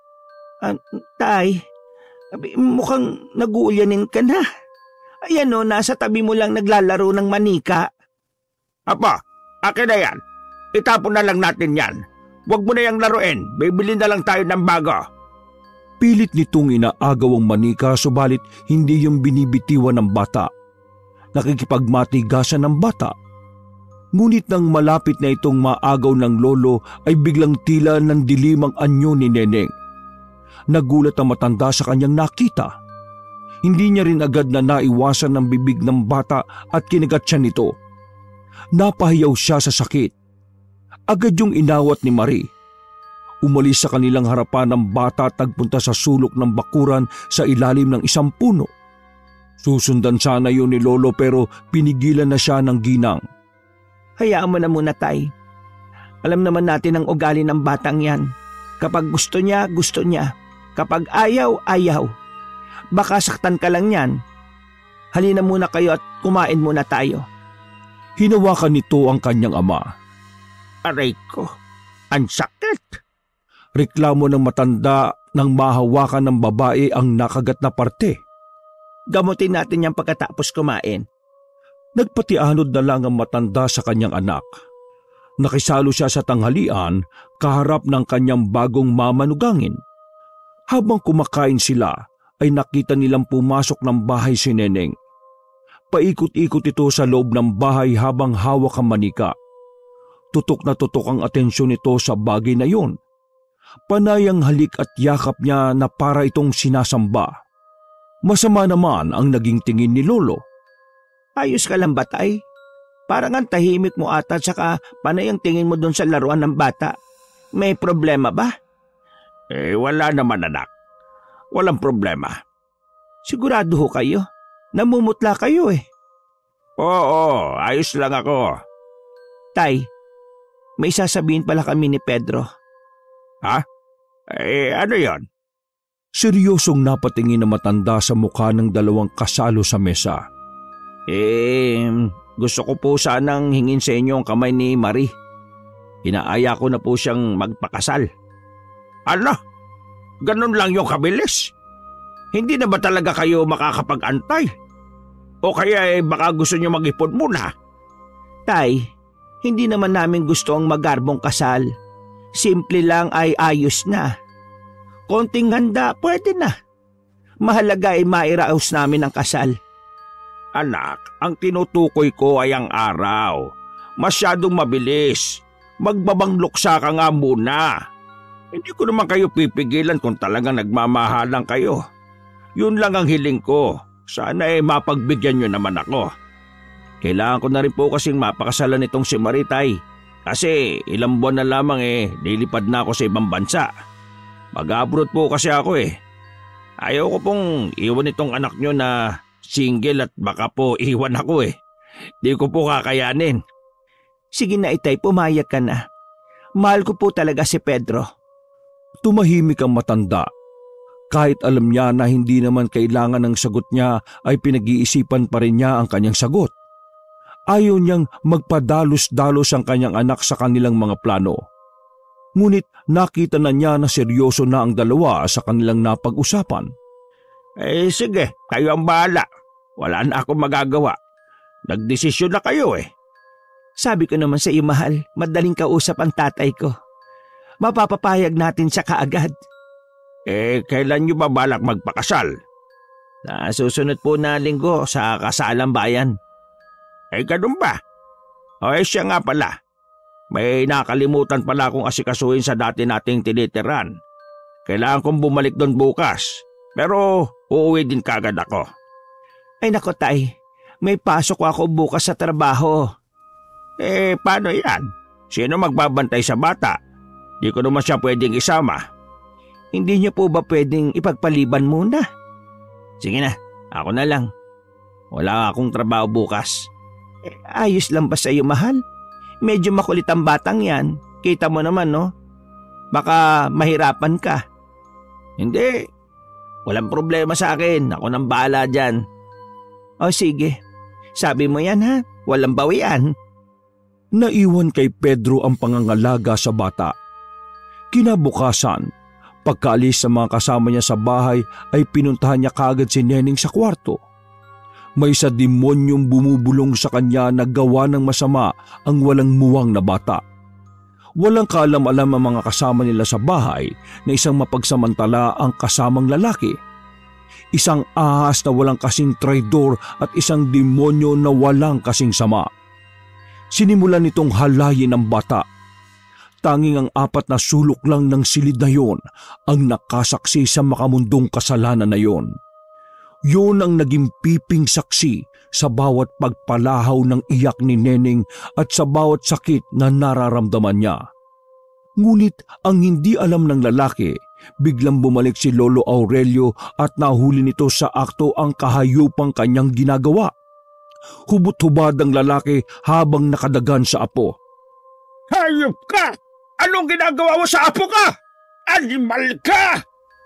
Tay, mukhang nag-uulyanin ka na. Ayan o, nasa tabi mo lang naglalaro ng manika. Apa, akin na yan. Itapon na lang natin yan. Huwag mo na yung laruin. Bibili na lang tayo ng bago. Pilit nitong inaagaw ang manika subalit hindi yung binibitiwan ng bata. Nakikipagmatigasan ng bata. Ngunit nang malapit na itong maagaw ng lolo ay biglang tila ng dilim ang anyo ni Neneng. Nagulat ang matanda sa kanyang nakita. Hindi niya rin agad na naiwasan ng bibig ng bata at kinagat siya nito. Napahiyaw siya sa sakit. Agad yung inawat ni Marie. Umalis sa kanilang harapan ng bata at nagpunta sa sulok ng bakuran sa ilalim ng isang puno. Susundan sana yun ni Lolo pero pinigilan na siya ng ginang. Hayaan mo na muna, Tay. Alam naman natin ang ugali ng batang yan. Kapag gusto niya, gusto niya. Kapag ayaw, ayaw. Baka saktan ka lang yan. Halina muna kayo at kumain muna tayo. Hinawakan nito ang kanyang ama. Aray ko, ang sakit. Reklamo ng matanda nang mahawakan ng babae ang nakagat na parte. Gamutin natin yan pagkatapos kumain. Nagpatianod na lang ang matanda sa kanyang anak. Nakisalo siya sa tanghalian kaharap ng kanyang bagong mamanugangin. Habang kumakain sila ay nakita nilang pumasok ng bahay si Neneng. Paikot-ikot ito sa loob ng bahay habang hawak ang manika. Tutok na tutok ang atensyon nito sa bagay na yun. Panayang halik at yakap niya na para itong sinasamba. Masama naman ang naging tingin ni Lolo. Ayos ka lang ba, Tay? Parang ang tahimik mo ata tsaka panay ang tingin mo doon sa laruan ng bata. May problema ba? Wala naman anak. Walang problema. Sigurado ho kayo? Namumutla kayo eh. Oo, ayos lang ako. Tay, may sasabihin pala kami ni Pedro. Ha? Ano yon? Seryosong napatingin na matanda sa mukha ng dalawang kasalo sa mesa. Gusto ko po sanang hingin sa inyo ang kamay ni Marie. Inaaya ko na po siyang magpakasal. Ano? Ganun lang yung kabilis? Hindi na ba talaga kayo makakapag-antay? O kaya baka gusto nyo mag-ipon muna? Tay, hindi naman namin gusto ang magarbong kasal. Simple lang ay ayos na. Konting handa, pwede na. Mahalaga ay mairaos namin ang kasal. Anak, ang tinutukoy ko ay ang araw. Masyadong mabilis. Magbabangluksa ka nga muna. Hindi ko naman kayo pipigilan kung talagang nagmamahalan kayo. Yun lang ang hiling ko. Sana mapagbigyan nyo naman ako. Kailangan ko na rin po kasing mapakasalan itong si Maritay. Kasi ilang buwan na lamang nilipad na ako sa ibang bansa. Mag-abroad po kasi ako Ayaw ko pong iwan itong anak nyo na single at baka po iwan ako Di ko po kakayanin. Sige na itay, pumayag ka na. Mahal ko po talaga si Pedro. Tumahimik ang matanda. Kahit alam niya na hindi naman kailangan ng sagot niya ay pinag-iisipan pa rin niya ang kanyang sagot. Ayaw niyang magpadalos-dalos ang kanyang anak sa kanilang mga plano. Ngunit nakita na niya na seryoso na ang dalawa sa kanilang napag-usapan. Sige, kayo ang bahala. Wala na akong magagawa. Nagdesisyon na kayo eh. Sabi ko naman sa iyo, mahal, madaling kausap ang tatay ko. Mapapapayag natin siya kaagad. Kailan niyo ba balak magpakasal? Sa susunod po na linggo sa kasalang bayan. Ganun ba? Siya nga pala. May nakalimutan pala akong asikasuhin sa dati nating tinitiran. Kailangan kong bumalik doon bukas. Pero uuwi din kagad ako. Ay nako tay, may pasok ako bukas sa trabaho. Paano yan? Sino magbabantay sa bata? Di ko naman siya pwedeng isama. Hindi niyo po ba pwedeng ipagpaliban muna? Sige na, ako na lang. Wala akong trabaho bukas. Ayos lang ba sa iyo, mahal? Medyo makulit ang batang yan. Kita mo naman, no? Baka mahirapan ka. Hindi. Walang problema sa akin. Ako nang bahala dyan. O sige. Sabi mo yan ha. Walang bawian. Naiwan kay Pedro ang pangangalaga sa bata. Kinabukasan, pagkaalis sa mga kasama niya sa bahay ay pinuntahan niya kaagad si Neneng sa kwarto. May sa demonyong bumubulong sa kanya na gawa ng masama ang walang muwang na bata. Walang kaalam-alam ang mga kasama nila sa bahay na isang mapagsamantala ang kasamang lalaki. Isang ahas na walang kasing traidor at isang demonyo na walang kasing sama. Sinimulan nitong halayin ang bata. Tanging ang 4 na sulok lang ng silid na yon ang nakasaksi sa makamundong kasalanan na yon. Yun ang naging piping saksi sa bawat pagpalahaw ng iyak ni Neneng at sa bawat sakit na nararamdaman niya. Ngunit ang hindi alam ng lalaki, biglang bumalik si Lolo Aurelio at nahuli nito sa akto ang kahayupang kanyang ginagawa. Hubot-hubad ang lalaki habang nakadagan sa apo. Hayop ka! Anong ginagawa mo sa apo ka? Animal ka!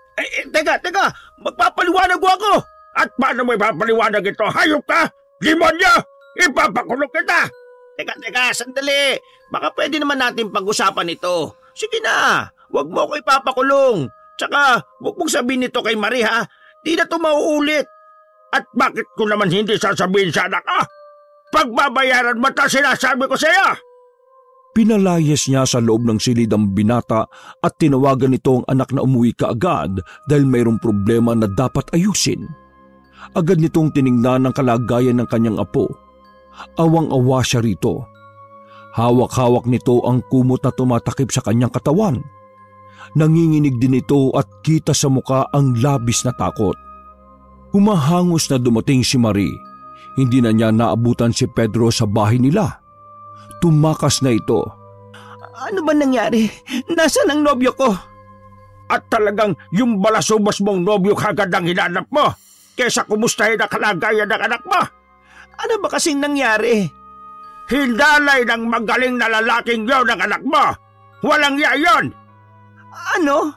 Teka! Magpapaliwanag ako! At paano mo ipapaliwanag ito? Hayop ka! Demonyo! Ipapakulong kita! Teka, sandali. Baka pwede naman natin pag-usapan ito. Sige na, wag mo ako ipapakulong. Tsaka, wag mong sabihin nito kay Marie ha. Di na ito mauulit. At bakit ko naman hindi sasabihin sa anak ka? Pagbabayaran mo ito sinasabi ko sa iyo! Pinalayas niya sa loob ng silid ang binata at tinawagan nito ang anak na umuwi kaagad dahil mayroong problema na dapat ayusin. Agad nitong tiningnan ang kalagayan ng kanyang apo. Awang-awa siya rito. Hawak-hawak nito ang kumot na tumatakip sa kanyang katawan. Nanginginig din ito at kita sa muka ang labis na takot. Humahangos na dumating si Marie. Hindi na niya naabutan si Pedro sa bahay nila. Tumakas na ito. Ano ba nangyari? Nasaan ang nobyo ko? At talagang yung balasubas mong nobyo kagad ang hinanap mo kesa kumustahin ang kalagayan ng anak mo. Ano ba kasing nangyari? Hindalay ng magaling na lalaking yon ng anak mo. Walang iya yon. Ano?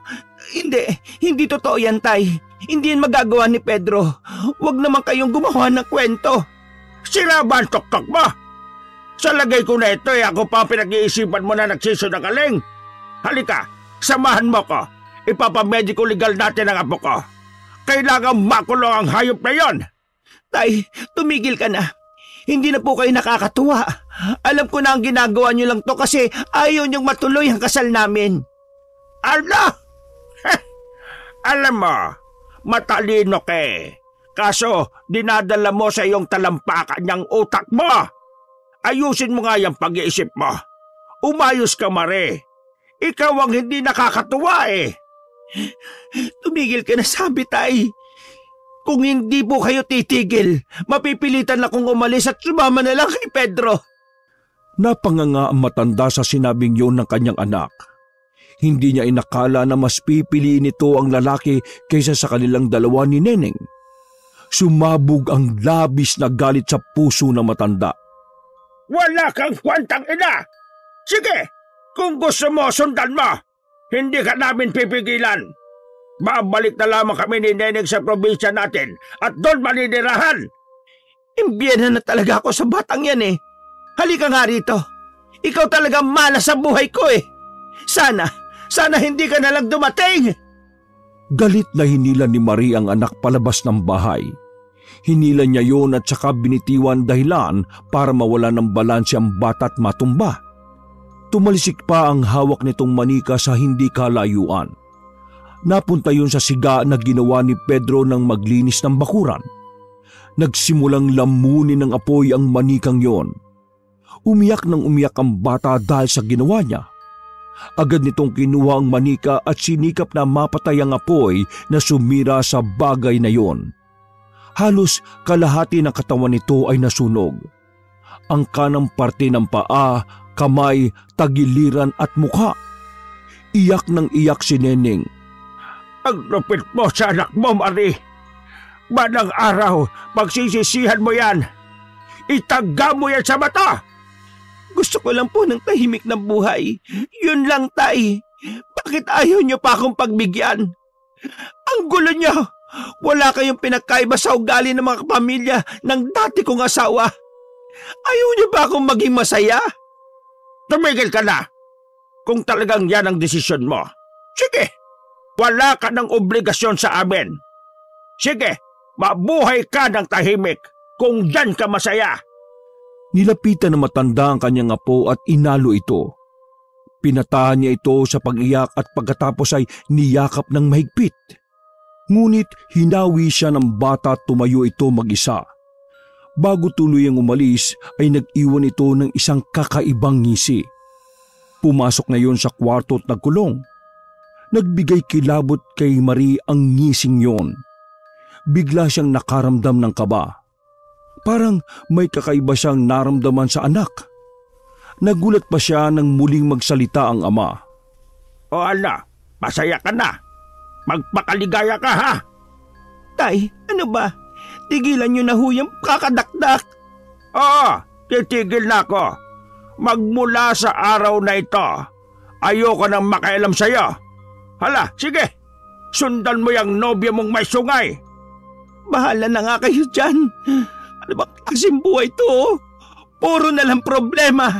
Hindi totoo yan, Tay. Hindi yan magagawa ni Pedro. Huwag naman kayong gumawa ng kwento. Sira ba ang tuktok mo? Sa lagay ko na ito ako pa pinag-iisipan mo na nagsisunagaling. Halika, samahan mo ko. Ipapamedico legal natin ang apo ko. Kailangan makulong ang hayop na yon. Tay, tumigil ka na. Hindi na po kayo nakakatuwa. Alam ko na ang ginagawa niyo lang to kasi ayaw niyong matuloy ang kasal namin. Ano? Alam mo, matalino ka eh. Kaso dinadala mo sa iyong talampakan niyang utak mo. Ayusin mo nga yung pag-iisip mo. Umayos ka, Marie. Ikaw ang hindi nakakatuwa eh. Tumigil ka na, sabi, Tay. Kung hindi po kayo titigil, mapipilitan akong umalis at sumama na lang kay Pedro. Napanganga ang matanda sa sinabing yun ng kanyang anak. Hindi niya inakala na mas pipiliin nito ang lalaki kaysa sa kanilang dalawa ni Neneng. Sumabog ang labis na galit sa puso ng matanda. Wala kang kwentang ina! Sige, kung gusto mo, sundan mo! Hindi ka namin pipigilan! Babalik na lamang kami ni Neneng sa probinsya natin at doon maninirahan! Imbiyena na talaga ako sa batang yan eh. Halika nga rito. Ikaw talaga malas sa buhay ko eh. Sana hindi ka nalang dumating! Galit na hinila ni Marie ang anak palabas ng bahay. Hinila niya yon at saka binitiwan dahilan para mawala ng balanse ang bata at matumba. Tumalisik pa ang hawak nitong manika sa hindi kalayuan. Napunta yun sa siga na ginawa ni Pedro nang maglinis ng bakuran. Nagsimulang lamunin ng apoy ang manikang yon. Umiyak nang umiyak ang bata dahil sa ginawa niya. Agad nitong kinuha ang manika at sinikap na mapatay ang apoy na sumira sa bagay na yon. Halos kalahati ng katawan nito ay nasunog. Ang kanang parte ng paa, kamay, tagiliran at mukha. Iyak ng iyak si Neneng. Ang lupit mo sa anak mo, Marie! Balang araw, pagsisisihan mo yan! Itaga mo yan sa mata! Gusto ko lang po ng tahimik na buhay. Yun lang, tay. Bakit ayaw niyo pa akong pagbigyan? Ang gulo niyo! Wala kayong pinagkaiba sa ugali ng mga kapamilya ng dati kong asawa. Ayaw niyo ba akong maging masaya? Tumigil ka na! Kung talagang yan ang desisyon mo, sige! Wala ka ng obligasyon sa amin. Sige, mabuhay ka ng tahimik kung yan ka masaya. Nilapitan na matanda ang kanyang apo at inalo ito. Pinatahan niya ito sa pag-iyak at pagkatapos ay niyakap ng mahigpit. Ngunit hinawi siya ng bata at tumayo ito mag-isa. Bago tuluyang umalis ay nag-iwan ito ng isang kakaibang ngisi. Pumasok na yon sa kwarto at nagkulong. Nagbigay kilabot kay Marie ang ngising yon. Bigla siyang nakaramdam ng kaba. Parang may kakaiba siyang naramdaman sa anak. Nagulat pa siya nang muling magsalita ang ama. O ala, masaya ka na. Magpakaligaya ka ha. Tay, ano ba? Tigilan niyo na ho yung kakadakdak. Oo, titigil na ako. Magmula sa araw na ito, ayoko nang makailam sa'yo. Hala, sige, sundan mo yung nobya mong may sungay. Bahala na nga kayo dyan. Ano ba kasing buhay to? Puro na lang problema.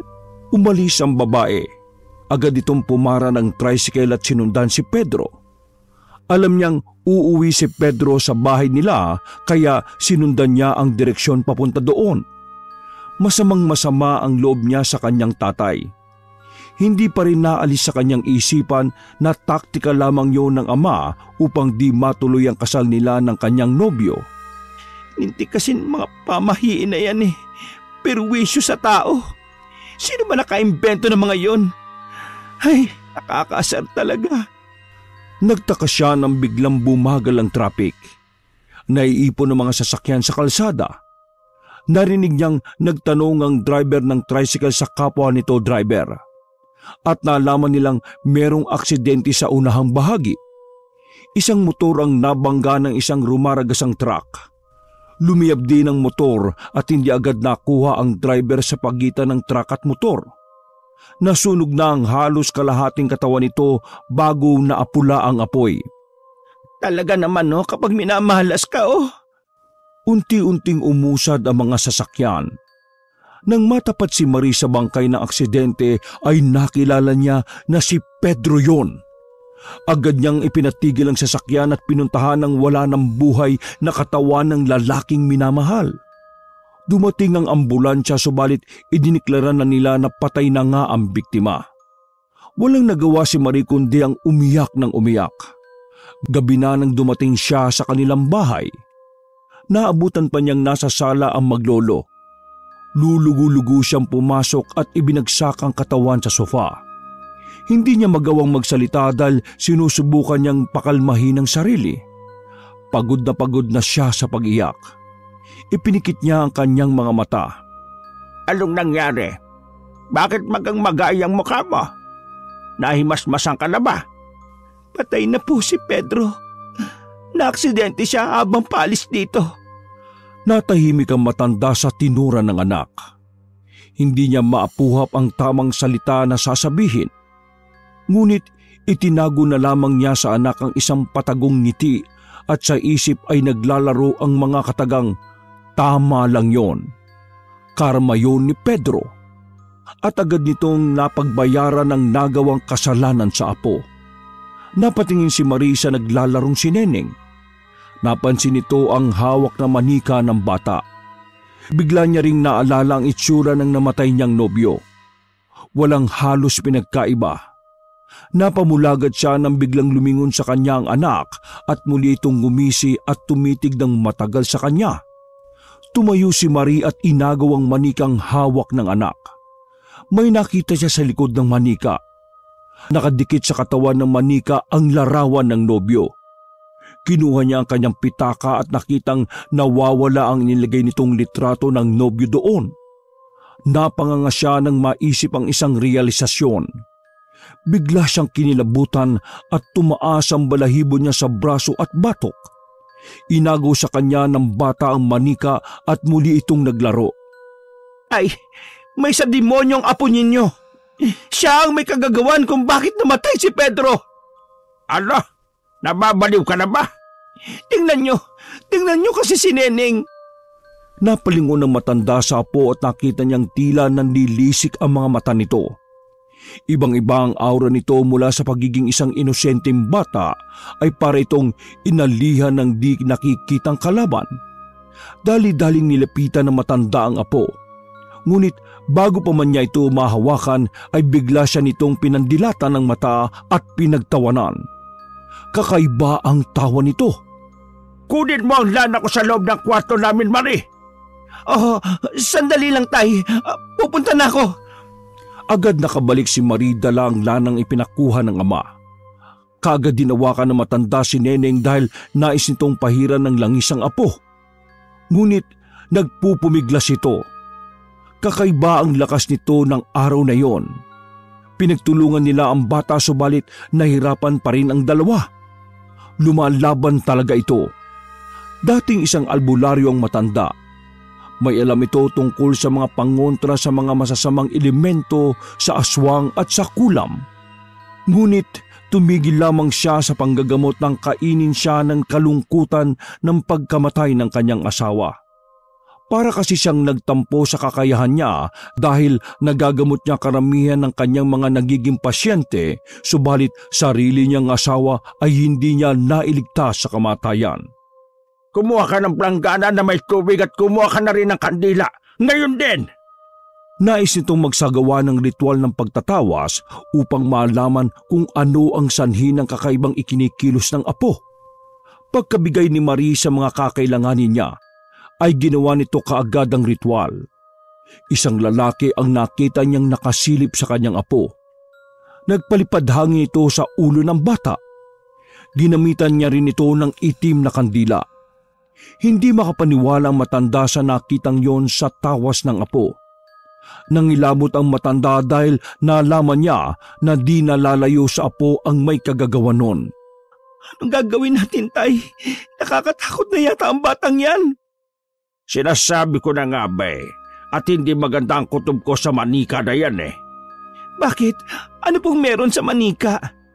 Umalis ang babae. Agad itong pumara ng tricycle at sinundan si Pedro. Alam niyang uuwi si Pedro sa bahay nila kaya sinundan niya ang direksyon papunta doon. Masamang-masama ang loob niya sa kanyang tatay. Hindi pa rin naalis sa kanyang isipan na taktika lamang yon ng ama upang di matuloy ang kasal nila ng kanyang nobyo. Hindi kasi mga pamahiin na yan eh. Perwisyo sa tao. Sino ba nakaimbento ng mga yon? Ay, nakakaasar talaga. Nagtaka siya nang biglang bumagal ang traffic. Naiipon ng mga sasakyan sa kalsada. Narinig niyang nagtanong ang driver ng tricycle sa kapwa nito driver. At nalaman nilang merong aksidente sa unahang bahagi. Isang motor ang nabangga ng isang rumaragasang truck. Lumiyab din ang motor at hindi agad nakuha ang driver sa pagitan ng truck at motor. Nasunog na ang halos kalahating katawan nito bago naapula ang apoy. Talaga naman no, kapag minamahalas ka Unti-unting umusad ang mga sasakyan. Nang matapat si Marie sa bangkay ng aksidente ay nakilala niya na si Pedro yon. Agad niyang ipinatigil ang sasakyan at pinuntahan ng wala ng buhay na katawan ng lalaking minamahal. Dumating ang ambulansya subalit idiniklara na nila na patay na nga ang biktima. Walang nagawa si Marie kundi ang umiyak ng umiyak. Gabi na nang dumating siya sa kanilang bahay. Naabutan pa niyang nasa sala ang maglolo. Lulugo-lugo siyang pumasok at ibinagsak ang katawan sa sofa. Hindi niya magawang magsalita dahil sinusubukan niyang pakalmahin ang sarili. Pagod na siya sa pag-iyak. Ipinikit niya ang kanyang mga mata. Anong nangyari? Bakit magang-magay ang mukha mo? Nahimasmasan ka na ba? Patay na po si Pedro. Naaksidente siya habang paalis dito. Natahimik ang matanda sa tinura ng anak. Hindi niya maapuhap ang tamang salita na sasabihin. Ngunit itinago na lamang niya sa anak ang isang patagong ngiti at sa isip ay naglalaro ang mga katagang, tama lang yon. Karma yun ni Pedro. At agad nitong napagbayaran ng nagawang kasalanan sa apo. Napatingin si Marie sa naglalarong si Neneng. Napansin nito ang hawak na manika ng bata. Bigla niya ring naalala ang itsura ng namatay niyang nobyo. Walang halos pinagkaiba. Napamulagad siya nang biglang lumingon sa kanyang anak at muli itong gumisi at tumitig ng matagal sa kanya. Tumayo si Marie at inagaw ang manikang hawak ng anak. May nakita siya sa likod ng manika. Nakadikit sa katawan ng manika ang larawan ng nobyo. Kinuha niya ang kanyang pitaka at nakitang nawawala ang inilagay nitong litrato ng nobyo doon. Napanganga siya nang maisip ang isang realisasyon. Bigla siyang kinilabutan at tumaas ang balahibo niya sa braso at batok. Inagaw sa kanya ng bata ang manika at muli itong naglaro. Ay, may sa demonyong apo ninyo. Siya ang may kagagawan kung bakit namatay si Pedro. Ano? Nababaliw ka na ba? Tingnan nyo kasi si Neneng. Napalingon ng matanda sa apo at nakita niyang tila nanlilisik ang mga mata nito. Ibang-iba ang aura nito mula sa pagiging isang inosenteng bata ay para itong inalihan ng di nakikitang kalaban. Dali-daling nilapitan ng matanda ang apo. Ngunit bago pa man niya ito mahawakan ay bigla siya nitong pinandilatan ng mata at pinagtawanan. Kakaiba ang tawa nito. Kunin mo ang lana ko sa loob ng kwarto namin, Marie. Oh, sandali lang tay. Pupunta na ako. Agad nakabalik si Marie dala ang lanang ipinakuha ng ama. Kaagad dinawakan ng matanda si Neneng dahil nais nitong pahiran ng langis ang apo. Ngunit nagpupumiglas ito. Kakaiba ang lakas nito ng araw na yon. Pinagtulungan nila ang bata subalit nahirapan pa rin ang dalawa. Lumalaban talaga ito. Dating isang albularyo ang matanda. May alam ito tungkol sa mga pangontra sa mga masasamang elemento sa aswang at sa kulam. Ngunit tumigil lamang siya sa panggagamot nang kainin siya ng kalungkutan ng pagkamatay ng kanyang asawa. Para kasi siyang nagtampo sa kakayahan niya dahil nagagamot niya karamihan ng kanyang mga nagiging pasyente, subalit sarili niyang asawa ay hindi niya nailigtas sa kamatayan. Kumuha ka ng planggana na may tubig at kumuha ka na rin ng kandila. Ngayon din! Nais nitong magsagawa ng ritual ng pagtatawas upang malaman kung ano ang sanhi ng kakaibang ikinikilos ng apo. Pagkabigay ni Marie sa mga kakailanganin niya, ay ginawa nito kaagad ang ritual. Isang lalaki ang nakita niyang nakasilip sa kanyang apo. Nagpalipad hangin ito sa ulo ng bata. Ginamitan niya rin ito ng itim na kandila. Hindi makapaniwala ang matanda sa nakitang yon sa tawas ng apo. Nangilabot ang matanda dahil nalaman niya na di nalalayo sa apo ang may kagagawa nun. Anong gagawin natin, tay? Nakakatakot na yata ang batang yan. Sinasabi ko na nga ba at hindi maganda ang kutob ko sa manika na yan eh. Bakit? Ano pong meron sa manika?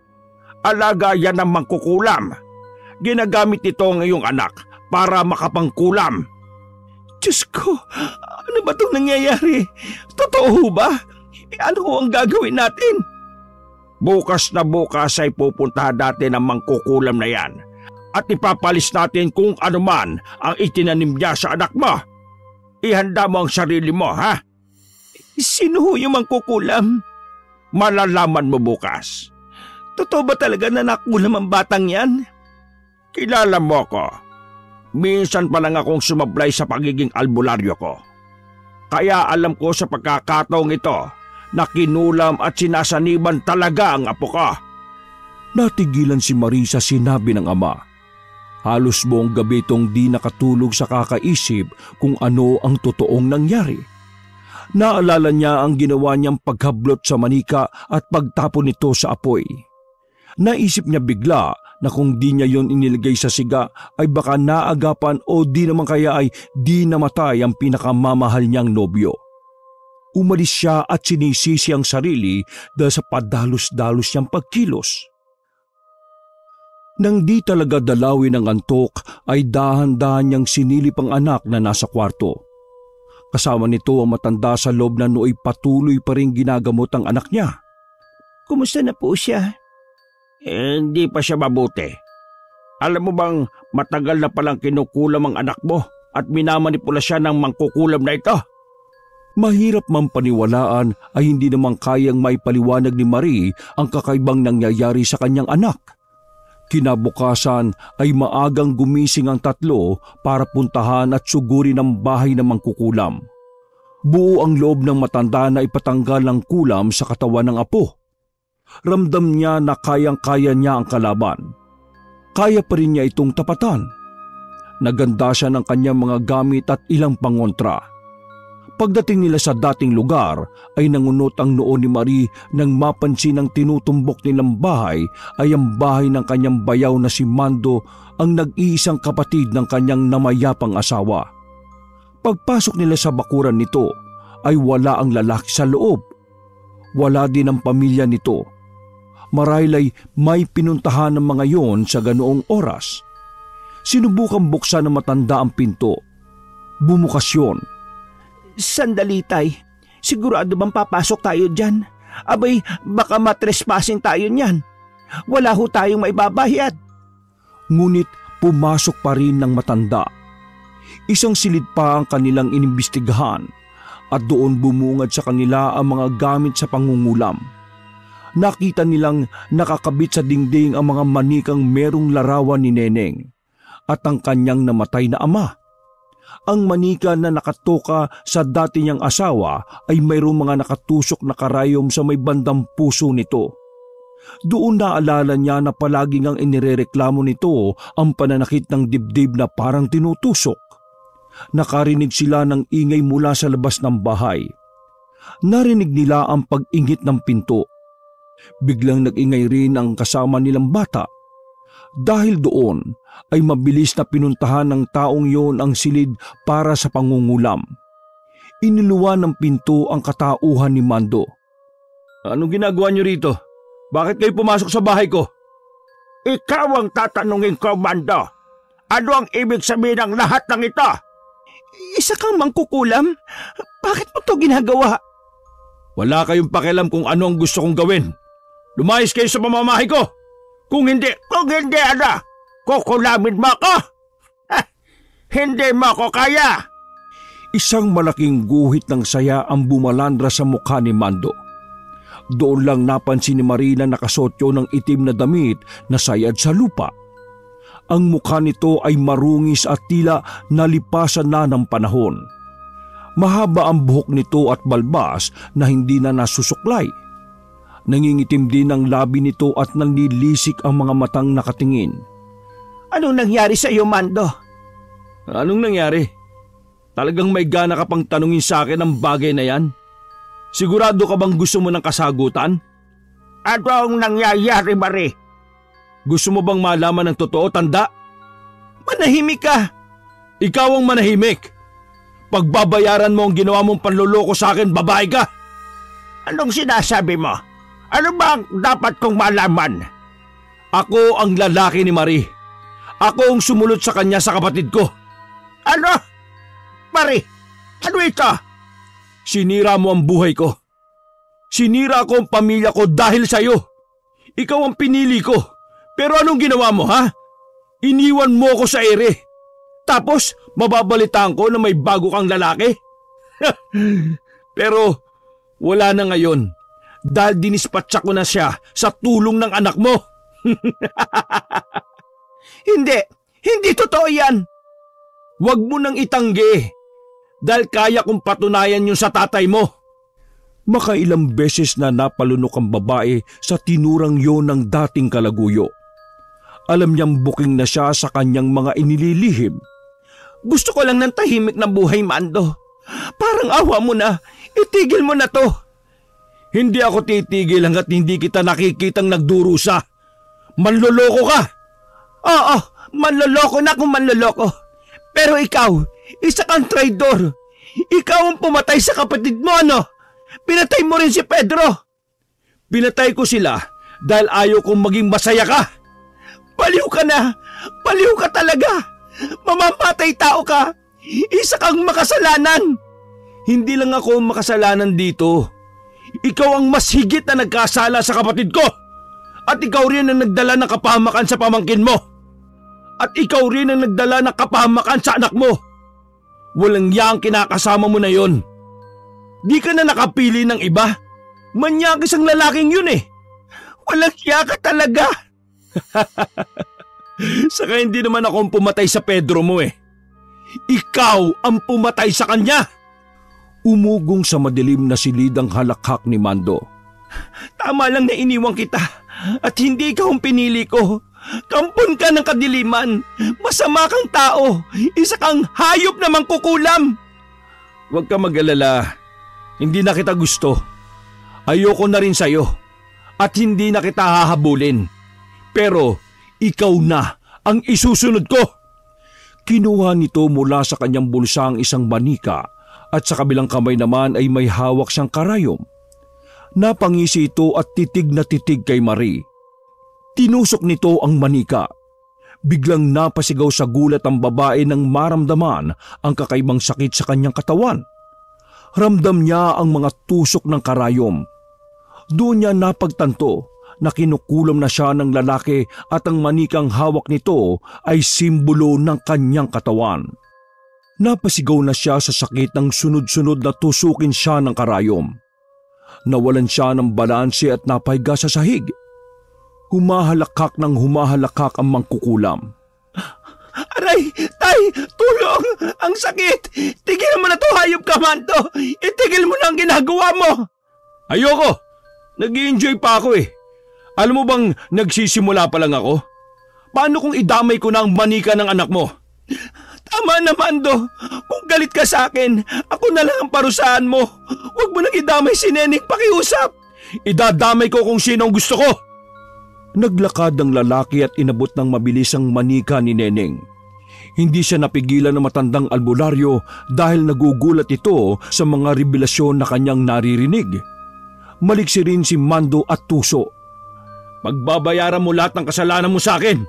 Alaga yan ng mangkukulam. Ginagamit ito ang iyong anak para makapangkulam. Diyos ko, ano ba itong nangyayari? Totoo ba? Ano ang gagawin natin? Bukas na bukas ay pupuntahan natin ang mangkukulam na yan. At ipapalis natin kung ano man ang itinanim niya sa anak mo. Ihanda mo ang sarili mo, ha? Sino ho yung mangkukulam? Malalaman mo bukas. Totoo ba talaga na nakulam ang batang yan? Kilala mo ko. Minsan pa lang akong sumablay sa pagiging albularyo ko. Kaya alam ko sa pagkakataong ito na kinulam at sinasaniban talaga ang apo ko. Natigilan si Marie sa sinabi ng ama. Halos buong gabi itong di nakatulog sa kakaisip kung ano ang totoong nangyari. Naalala niya ang ginawa niyang paghablot sa manika at pagtapon nito sa apoy. Naisip niya bigla na kung di niya yon inilagay sa siga ay baka naagapan o di naman kaya ay di namatay ang pinakamamahal niyang nobyo. Umalis siya at sinisisi ang sarili dahil sa padalos-dalos niyang pagkilos. Nang di talaga dalawin ng antok ay dahan-dahan niyang sinilip ang anak na nasa kwarto. Kasama nito ang matanda sa loob na nooy patuloy pa rin ginagamot ang anak niya. Kumusta na po siya? Hindi pa siya mabuti. Alam mo bang matagal na palang kinukulam ang anak mo at minamanipula siya ng mangkukulam na ito? Mahirap man paniwalaan ay hindi naman kayang maipaliwanag ni Marie ang kakaibang nangyayari sa kanyang anak. Kinabukasan ay maagang gumising ang tatlo para puntahan at sugurin ang bahay ng mangkukulam. Buo ang loob ng matanda na ipatanggal ang kulam sa katawan ng apo. Ramdam niya na kayang-kaya niya ang kalaban. Kaya pa rin niya itong tapatan. Naganda siya ng kanyang mga gamit at ilang pangontra. Pagdating nila sa dating lugar ay nangunot ang noo ni Marie nang mapansin ang tinutumbok nilang bahay ay ang bahay ng kanyang bayaw na si Mando, ang nag-iisang kapatid ng kanyang namayapang asawa. Pagpasok nila sa bakuran nito ay wala ang lalaki sa loob. Wala din ang pamilya nito. Marahil ay may pinuntahan ng mga yon sa ganoong oras. Sinubukan buksan ng matanda ang pinto. Bumukas yun. Sandali, tay. Sigurado bang papasok tayo dyan? Abay, baka matrespassing tayo niyan. Wala ho tayong maibabayad. Ngunit pumasok pa rin ng matanda. Isang silid pa ang kanilang inimbestigahan at doon bumungad sa kanila ang mga gamit sa pangungulam. Nakita nilang nakakabit sa dingding ang mga manikang merong larawan ni Neneng at ang kanyang namatay na ama. Ang manika na nakatoka sa dati niyang asawa ay mayroong mga nakatusok na karayom sa may bandang puso nito. Doon naalala niya na palaging ang inirereklamo nito ang pananakit ng dibdib na parang tinutusok. Nakarinig sila ng ingay mula sa labas ng bahay. Narinig nila ang pag-ingit ng pinto. Biglang nag-ingay rin ang kasama nilang bata. Dahil doon ay mabilis na pinuntahan ng taong yon ang silid para sa pangungulam. Iniluwa ng pinto ang katauhan ni Mando. Anong ginagawa niyo rito? Bakit kayo pumasok sa bahay ko? Ikaw ang tatanungin ko, Mando. Ano ang ibig sabihin ng lahat ng ito? Isa kang mangkukulam? Bakit mo to ginagawa? Wala kayong pakialam kung ano ang gusto kong gawin. Lumayas kayo sa pamamahay ko. Kung hindi ano? Kukulamin mo ako? Hindi mo ako kaya. Isang malaking guhit ng saya ang bumalandra sa mukha ni Mando. Doon lang napansin ni Marie na nakasotyo ng itim na damit na sayad sa lupa. Ang mukha nito ay marungis at tila nalipasan na ng panahon. Mahaba ang buhok nito at balbas na hindi na nasusuklay. Nangingitim din ang labi nito at nanlilisik ang mga matang nakatingin. Anong nangyari sa iyo, Mando? Anong nangyari? Talagang may gana ka pang tanungin sa akin ang bagay na yan? Sigurado ka bang gusto mo ng kasagutan? Ano ang nangyayari, Marie? Gusto mo bang malaman ng totoo, tanda? Manahimik ka! Ikaw ang manahimik! Pagbabayaran mo ang ginawa mong panloloko sa akin, babae ka! Anong sinasabi mo? Ano ba ang dapat kong malaman? Ako ang lalaki ni Marie. Ako ang sumulot sa kanya sa kapatid ko. Ano? Marie, ano ito? Sinira mo ang buhay ko. Sinira ko ang pamilya ko dahil sa'yo. Ikaw ang pinili ko. Pero anong ginawa mo, ha? Iniwan mo ko sa ere. Tapos, mababalitaan ko na may bago kang lalaki? Pero, wala na ngayon. Dahil dinispatcha ko na siya sa tulong ng anak mo. Hindi totoo yan. Huwag mo nang itanggi. Dahil kaya kong patunayan yun sa tatay mo. Makailang beses na napalunok ang babae sa tinurang yon ng dating kalaguyo. Alam niyang buking na siya sa kanyang mga inililihim. Gusto ko lang ng tahimik na buhay, Mando. Parang awa mo na. Itigil mo na to. Hindi ako titigil hanggat hindi kita nakikitang nagdurusa. Manloloko ka. Oo, manloloko na kung manloloko. Pero ikaw, isa kang traidor. Ikaw ang pumatay sa kapatid mo, ano? Pinatay mo rin si Pedro! Pinatay ko sila dahil ayaw kong maging masaya ka. Baliw ka na! Baliw ka talaga! Mamamatay tao ka! Isa kang makasalanan! Hindi lang ako ang makasalanan dito. Ikaw ang mas higit na nagkasala sa kapatid ko. At ikaw rin ang nagdala ng kapahamakan sa pamangkin mo. At ikaw rin ang nagdala ng kapahamakan sa anak mo. Walang yang kinakasama mo na yon. Di ka na nakapili ng iba. Manyakis ang lalaking yun eh. Walang hiya ka talaga! Saka hindi naman ako ang pumatay sa Pedro mo eh. Ikaw ang pumatay sa kanya. Umugong sa madilim na silid ang halakhak ni Mando. Tama lang na iniwang kita at hindi ikaw ang pinili ko. Kampon ka ng kadiliman. Masama kang tao. Isa kang hayop na mangkukulam. Huwag ka mag-alala. Hindi na kita gusto. Ayoko na rin sa'yo. At hindi na kita hahabulin. Pero ikaw na ang isusunod ko. Kinuha nito mula sa kanyang bulsa ang isang manika at sa kabilang kamay naman ay may hawak siyang karayom. Napangisi ito at titig na titig kay Marie. Tinusok nito ang manika. Biglang napasigaw sa gulat ang babae nang maramdaman ang kakaibang sakit sa kanyang katawan. Ramdam niya ang mga tusok ng karayom. Doon niya napagtanto na kinukulam na siya ng lalaki at ang manikang hawak nito ay simbolo ng kanyang katawan. Napasigaw na siya sa sakit ng sunod-sunod na tusukin siya ng karayom. Nawalan siya ng balanse at napahiga sa sahig. Humahalakak ng humahalakak ang mangkukulam. Aray! Tay! Tulong! Ang sakit! Tigil mo na to, hayop ka, Mando! Itigil mo na ang ginagawa mo! Ayoko! Nag-i-enjoy pa ako eh. Alam mo bang nagsisimula pa lang ako? Paano kung idamay ko na ang manika ng anak mo? Tama na, Mando. Kung galit ka sa akin, ako na lang ang parusahan mo. Huwag mo nang idamay si Neneng, pakiusap. Idadamay ko kung sino ang gusto ko. Naglakad ang lalaki at inabot ng mabilis ang manika ni Neneng. Hindi siya napigilan ng matandang albularyo dahil nagugulat ito sa mga revelasyon na kanyang naririnig. Maliksi rin si Mando at Tuso. Pagbabayaran mo lahat ng kasalanan mo sa akin.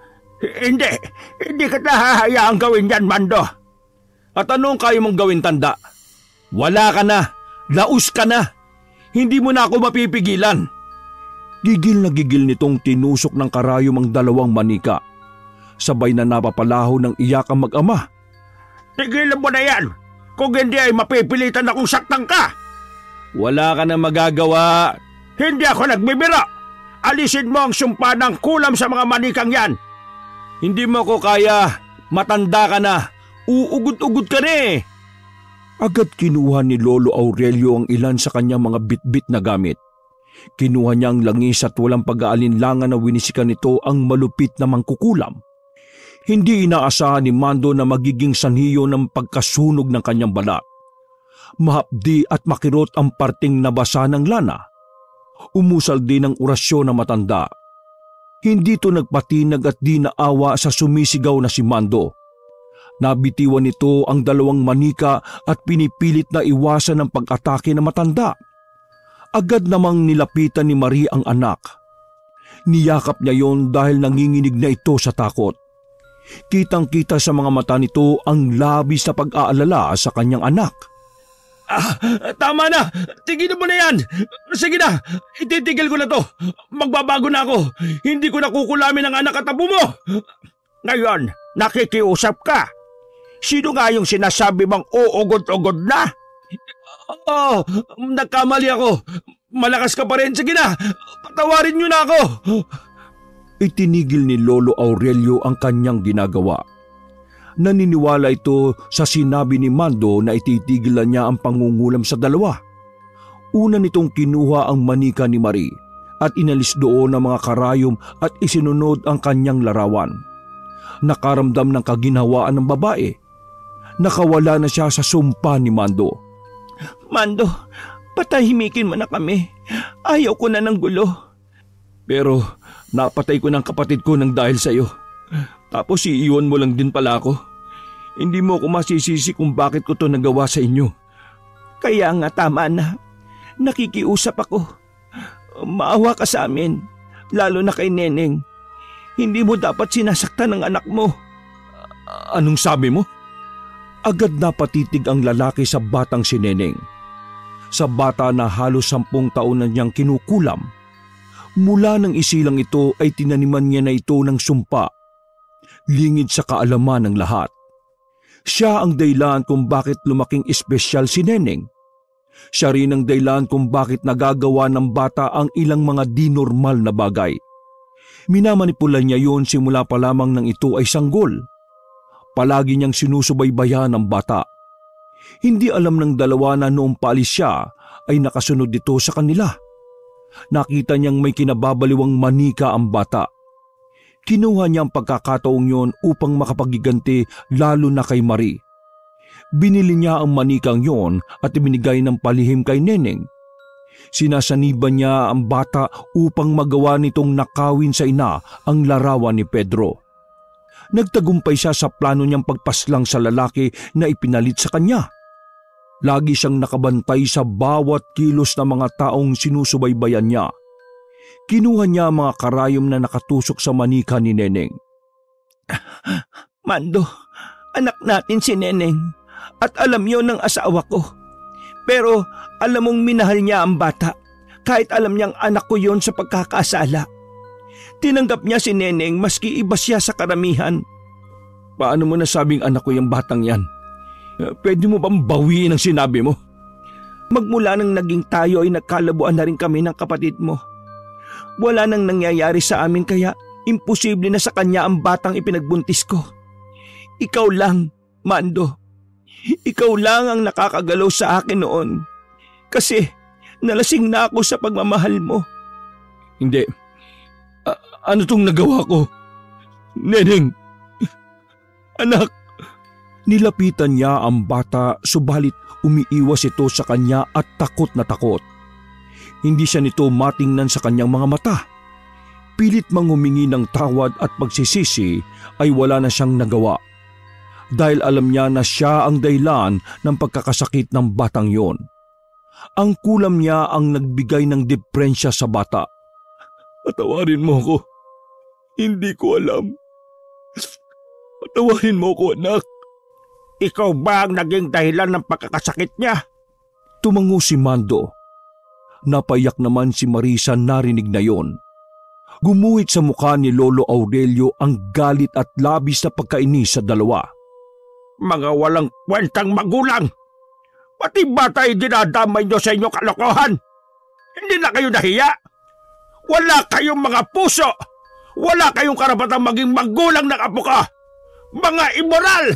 Hindi kita hahayaang gawin yan, Mando. At anong kaya mong gawin, tanda? Wala ka na. Laos ka na. Hindi mo na ako mapipigilan. Gigil na gigil nitong tinusok ng karayom ang dalawang manika. Sabay na napapalaho ng iyak ang mag-ama. Tigilan mo na yan. Kung hindi ay mapipilitan akong saktan ka. Wala ka na magagawa. Hindi ako nagbibiro. Alisin mo ang sumpa ng kulam sa mga manikang yan. Hindi mo ko kaya. Matanda ka na. Uugod-ugod ka na eh. Agad kinuha ni Lolo Aurelio ang ilan sa kanyang mga bitbit na gamit. Kinuha niya ang langis at walang pag-aalinlangan na winisikan nito ang malupit na mangkukulam. Hindi inaasahan ni Mando na magiging sanhiyo ng pagkasunog ng kanyang balat. Mahapdi at makirot ang parting nabasa ng lana. Umusal din ang orasyon ng matanda. Hindi ito nagpatinag at di naawa sa sumisigaw na si Mando. Nabitiwan nito ang dalawang manika at pinipilit na iwasan ang pag-atake ng matanda. Agad namang nilapitan ni Marie ang anak. Niyakap niya yon dahil nanginginig na ito sa takot. Kitang-kita sa mga mata nito ang labis na pag-aalala sa kanyang anak. Tama na! Tigil mo na yan! Sige na! Ititigil ko na to! Magbabago na ako! Hindi ko nakukulamin ang anak at apo mo! Ngayon, nakikiusap ka! Sino nga yung sinasabi mong uugod-ugod na? Nagkamali ako. Malakas ka pa rin. Sige na, patawarin niyo na ako. Itinigil ni Lolo Aurelio ang kanyang ginagawa. Naniniwala ito sa sinabi ni Mando na ititigilan niya ang pangungulam sa dalawa. Una nitong kinuha ang manika ni Marie at inalis doon ang mga karayom at isinunod ang kanyang larawan. Nakaramdam ng kaginhawaan ng babae. Nakawala na siya sa sumpa ni Mando. Mando, patahimikin mo na kami. Ayaw ko na ng gulo. Pero napatay ko ng kapatid ko nang dahil sa iyo. Tapos iiwan mo lang din pala ako. Hindi mo ako masisisi kung bakit ko to nagawa sa inyo. Kaya nga tama na. nakikiusap ako. Maawa ka sa amin, lalo na kay Neneng. Hindi mo dapat sinasaktan ng anak mo. Anong sabi mo? Agad na patitig ang lalaki sa batang si Neneng. Sa bata na halos 10 taon na niyang kinukulam. Mula nang isilang ito ay tinaniman niya na ito ng sumpa. Lingid sa kaalaman ng lahat. Siya ang dahilan kung bakit lumaking espesyal si Neneng. Siya rin ang dahilan kung bakit nagagawa ng bata ang ilang mga di normal na bagay. Minamanipula niya yon simula pa lamang nang ito ay sanggol. Palagi niyang sinusubaybayan ang bata. Hindi alam ng dalawa na noong paalis siya ay nakasunod dito sa kanila. Nakita niyang may kinababaliwang manika ang bata. Kinuha niya ang pagkakataong yon upang makapagiganti lalo na kay Marie. Binili niya ang manikang yon at ibinigay ng palihim kay Neneng. Sinasaniban niya ang bata upang magawa nitong nakawin sa ina ang larawan ni Pedro. Nagtagumpay siya sa plano niyang pagpaslang sa lalaki na ipinalit sa kanya. Lagi siyang nakabantay sa bawat kilos ng mga taong sinusubaybayan niya. Kinuha niya ang mga karayom na nakatusok sa manika ni Neneng. Mando, anak natin si Neneng at alam yon ng asawa ko. Pero alam mong minahal niya ang bata kahit alam niyang anak ko yon sa pagkakasala. Tinanggap niya si Neneng maski iba siya sa karamihan. Paano mo nasabing anak ko yung batang yan? Pwede mo bang bawiin ang sinabi mo? Magmula nang naging tayo ay nagkalabuan na rin kami ng kapatid mo. Wala nang nangyayari sa amin kaya imposible na sa kanya ang batang ipinagbuntis ko. Ikaw lang, Mando. Ikaw lang ang nakakagalaw sa akin noon. Kasi nalasing na ako sa pagmamahal mo. Hindi. Ano tong nagawa ko? Neneng! Anak! Nilapitan niya ang bata subalit umiiwas ito sa kanya at takot na takot. Hindi siya nito matingnan sa kanyang mga mata. Pilit mang humingi ng tawad at pagsisisi ay wala na siyang nagawa. Dahil alam niya na siya ang dahilan ng pagkakasakit ng batang yon. Ang kulam niya ang nagbigay ng deprensya sa bata. Patawarin mo ko. Hindi ko alam. Patawarin mo ko, anak. Ikaw ba ang naging dahilan ng pagkakasakit niya? Tumango si Mando. Napayak naman si Marisa narinig na yon. Gumuhit sa mukha ni Lolo Aurelio ang galit at labis na pagkainis sa dalawa. Mga walang kwentang magulang! Pati bata ay dinadamay niyo sa inyong kalokohan! Hindi na kayo nahiya! Wala kayong mga puso! Wala kayong karapatang maging magulang ng apo ko! Mga immoral!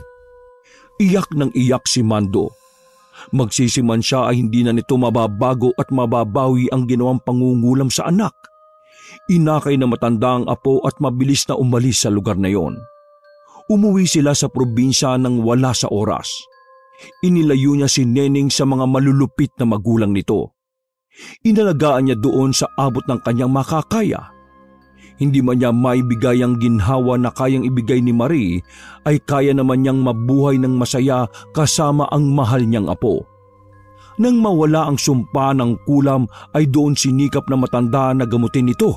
Iyak ng iyak si Mando. Magsisiman siya ay hindi na nito mababago at mababawi ang ginawang pangungulam sa anak. Inakay na matanda ang apo at mabilis na umalis sa lugar na yon. Umuwi sila sa probinsya nang wala sa oras. Inilayo niya si Neneng sa mga malulupit na magulang nito. Inalagaan niya doon sa abot ng kanyang makakaya. Hindi man niya maibigay ang ginhawa na kayang ibigay ni Marie, ay kaya naman niyang mabuhay ng masaya kasama ang mahal niyang apo. Nang mawala ang sumpa ng kulam ay doon sinikap na matanda na gamutin ito.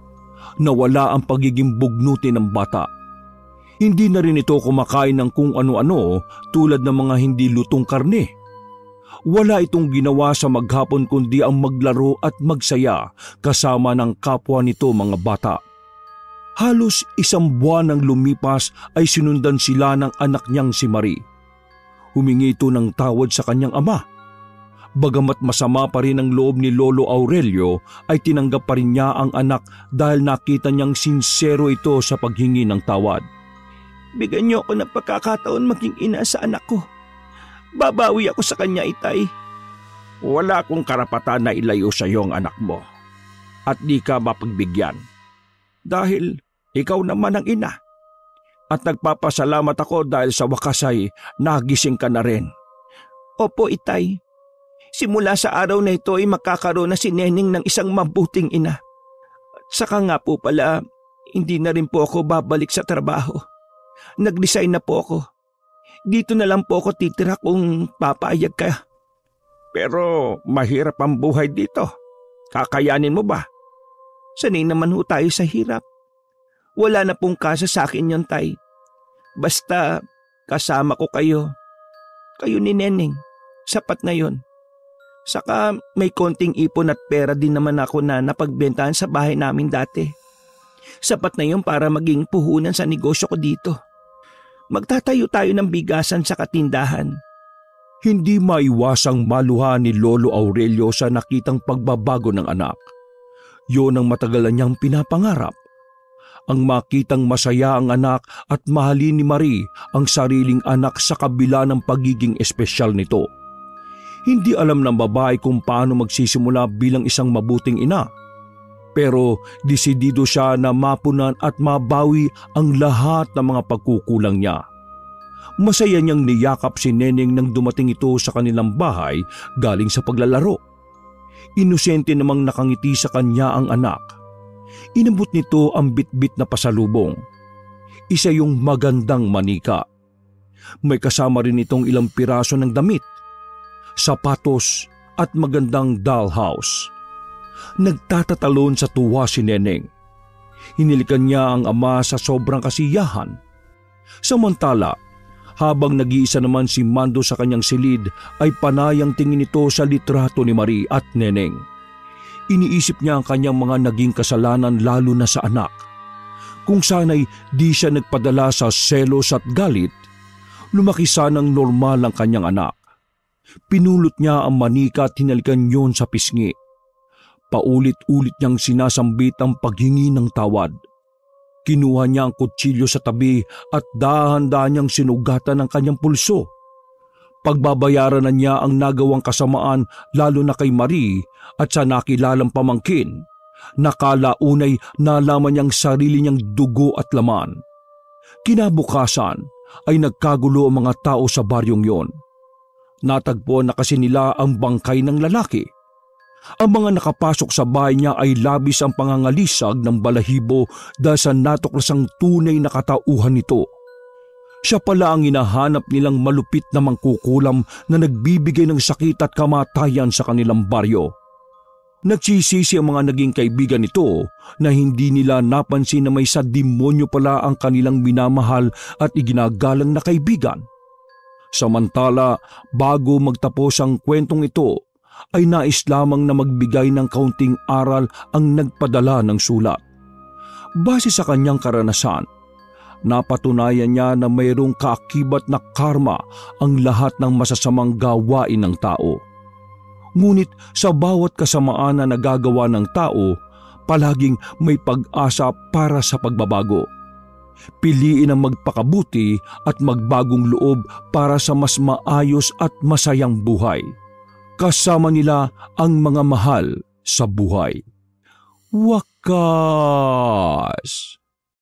Nawala ang pagiging bugnutin ng bata. Hindi na rin ito kumakain ng kung ano-ano tulad ng mga hindi lutong karne. Wala itong ginawa sa maghapon kundi ang maglaro at magsaya kasama ng kapwa nito mga bata. Halos 1 buwan nang lumipas ay sinundan sila ng anak niyang si Marie. Humingi ito ng tawad sa kanyang ama. Bagamat masama pa rin ang loob ni Lolo Aurelio ay tinanggap pa rin niya ang anak dahil nakita niyang sinsero ito sa paghingi ng tawad. Bigyan niyo ako ng pagkakataon maging ina sa anak ko. Babawi ako sa kanya, Itay. Wala akong karapatan na ilayo sa iyo ang anak mo at di ka mapagbigyan. Dahil ikaw naman ang ina. At nagpapasalamat ako dahil sa wakas ay nagising ka na rin. Opo, Itay. Simula sa araw na ito ay makakaroon na si Neneng ng isang mabuting ina. At saka nga po pala, hindi na rin po ako babalik sa trabaho. Nag-resign na po ako. Dito na lang po ako titira kung papayag ka. Pero mahirap ang buhay dito. Kakayanin mo ba? Sanay naman ho tayo sa hirap. Wala na pong kasa sa akin yon, Tay. Basta kasama ko kayo. Kayo ni Neneng. Sapat na yon. Saka may konting ipon at pera din naman ako na napagbentahan sa bahay namin dati. Sapat na yon para maging puhunan sa negosyo ko dito. Magtatayo tayo ng bigasan sa katindahan. Hindi maiwasang maluha ni Lolo Aurelio sa nakitang pagbabago ng anak. Yun ang matagalan niyang pinapangarap. Ang makitang masaya ang anak at mahalin ni Marie ang sariling anak sa kabila ng pagiging espesyal nito. Hindi alam ng babae kung paano magsisimula bilang isang mabuting ina. Pero desidido siya na mapunan at mabawi ang lahat ng mga pagkukulang niya. Masaya niyang niyakap si Neneng nang dumating ito sa kanilang bahay galing sa paglalaro. Inosente namang nakangiti sa kanya ang anak. Inabot nito ang bitbit na pasalubong. Isa yung magandang manika. May kasama rin itong ilang piraso ng damit, sapatos at magandang dollhouse. Nagtatatalon sa tuwa si Neneng. Hinilikan niya ang ama sa sobrang kasiyahan. Samantala, habang nag-iisa naman si Mando sa kanyang silid ay panayang tingin ito sa litrato ni Marie at Neneng. Iniisip niya ang kanyang mga naging kasalanan lalo na sa anak. Kung sana'y di siya nagpadala sa selos at galit, lumaki sanang normal ang kanyang anak. Pinulot niya ang manika at hinalikan yun sa pisngi. Paulit-ulit niyang sinasambit ang paghingi ng tawad. Kinuha niya ang kutsilyo sa tabi at dahan-dahan niyang sinugatan ang kanyang pulso. Pagbabayaran na niya ang nagawang kasamaan lalo na kay Marie at sa nakilalang pamangkin. Nakalaunay nalaman niyang sarili niyang dugo at laman. Kinabukasan ay nagkagulo ang mga tao sa baryong yon. Natagpuan na kasi nila ang bangkay ng lalaki. Ang mga nakapasok sa bahay niya ay labis ang pangangalisag ng balahibo dahil sa natuklasang tunay na katauhan nito. Siya pala ang hinahanap nilang malupit na mangkukulam na nagbibigay ng sakit at kamatayan sa kanilang baryo. Nagsisisi ang mga naging kaibigan nito na hindi nila napansin na may demonyo pala ang kanilang minamahal at iginagalang na kaibigan. Samantala, bago magtapos ang kwentong ito, ay nais lamang na magbigay ng kaunting aral ang nagpadala ng sulat. Base sa kanyang karanasan, napatunayan niya na mayroong kaakibat na karma ang lahat ng masasamang gawain ng tao. Ngunit sa bawat kasamaan na nagagawa ng tao, palaging may pag-asa para sa pagbabago. Piliin ang magpakabuti at magbagong loob para sa mas maayos at masayang buhay. Kasama nila ang mga mahal sa buhay. Wakas!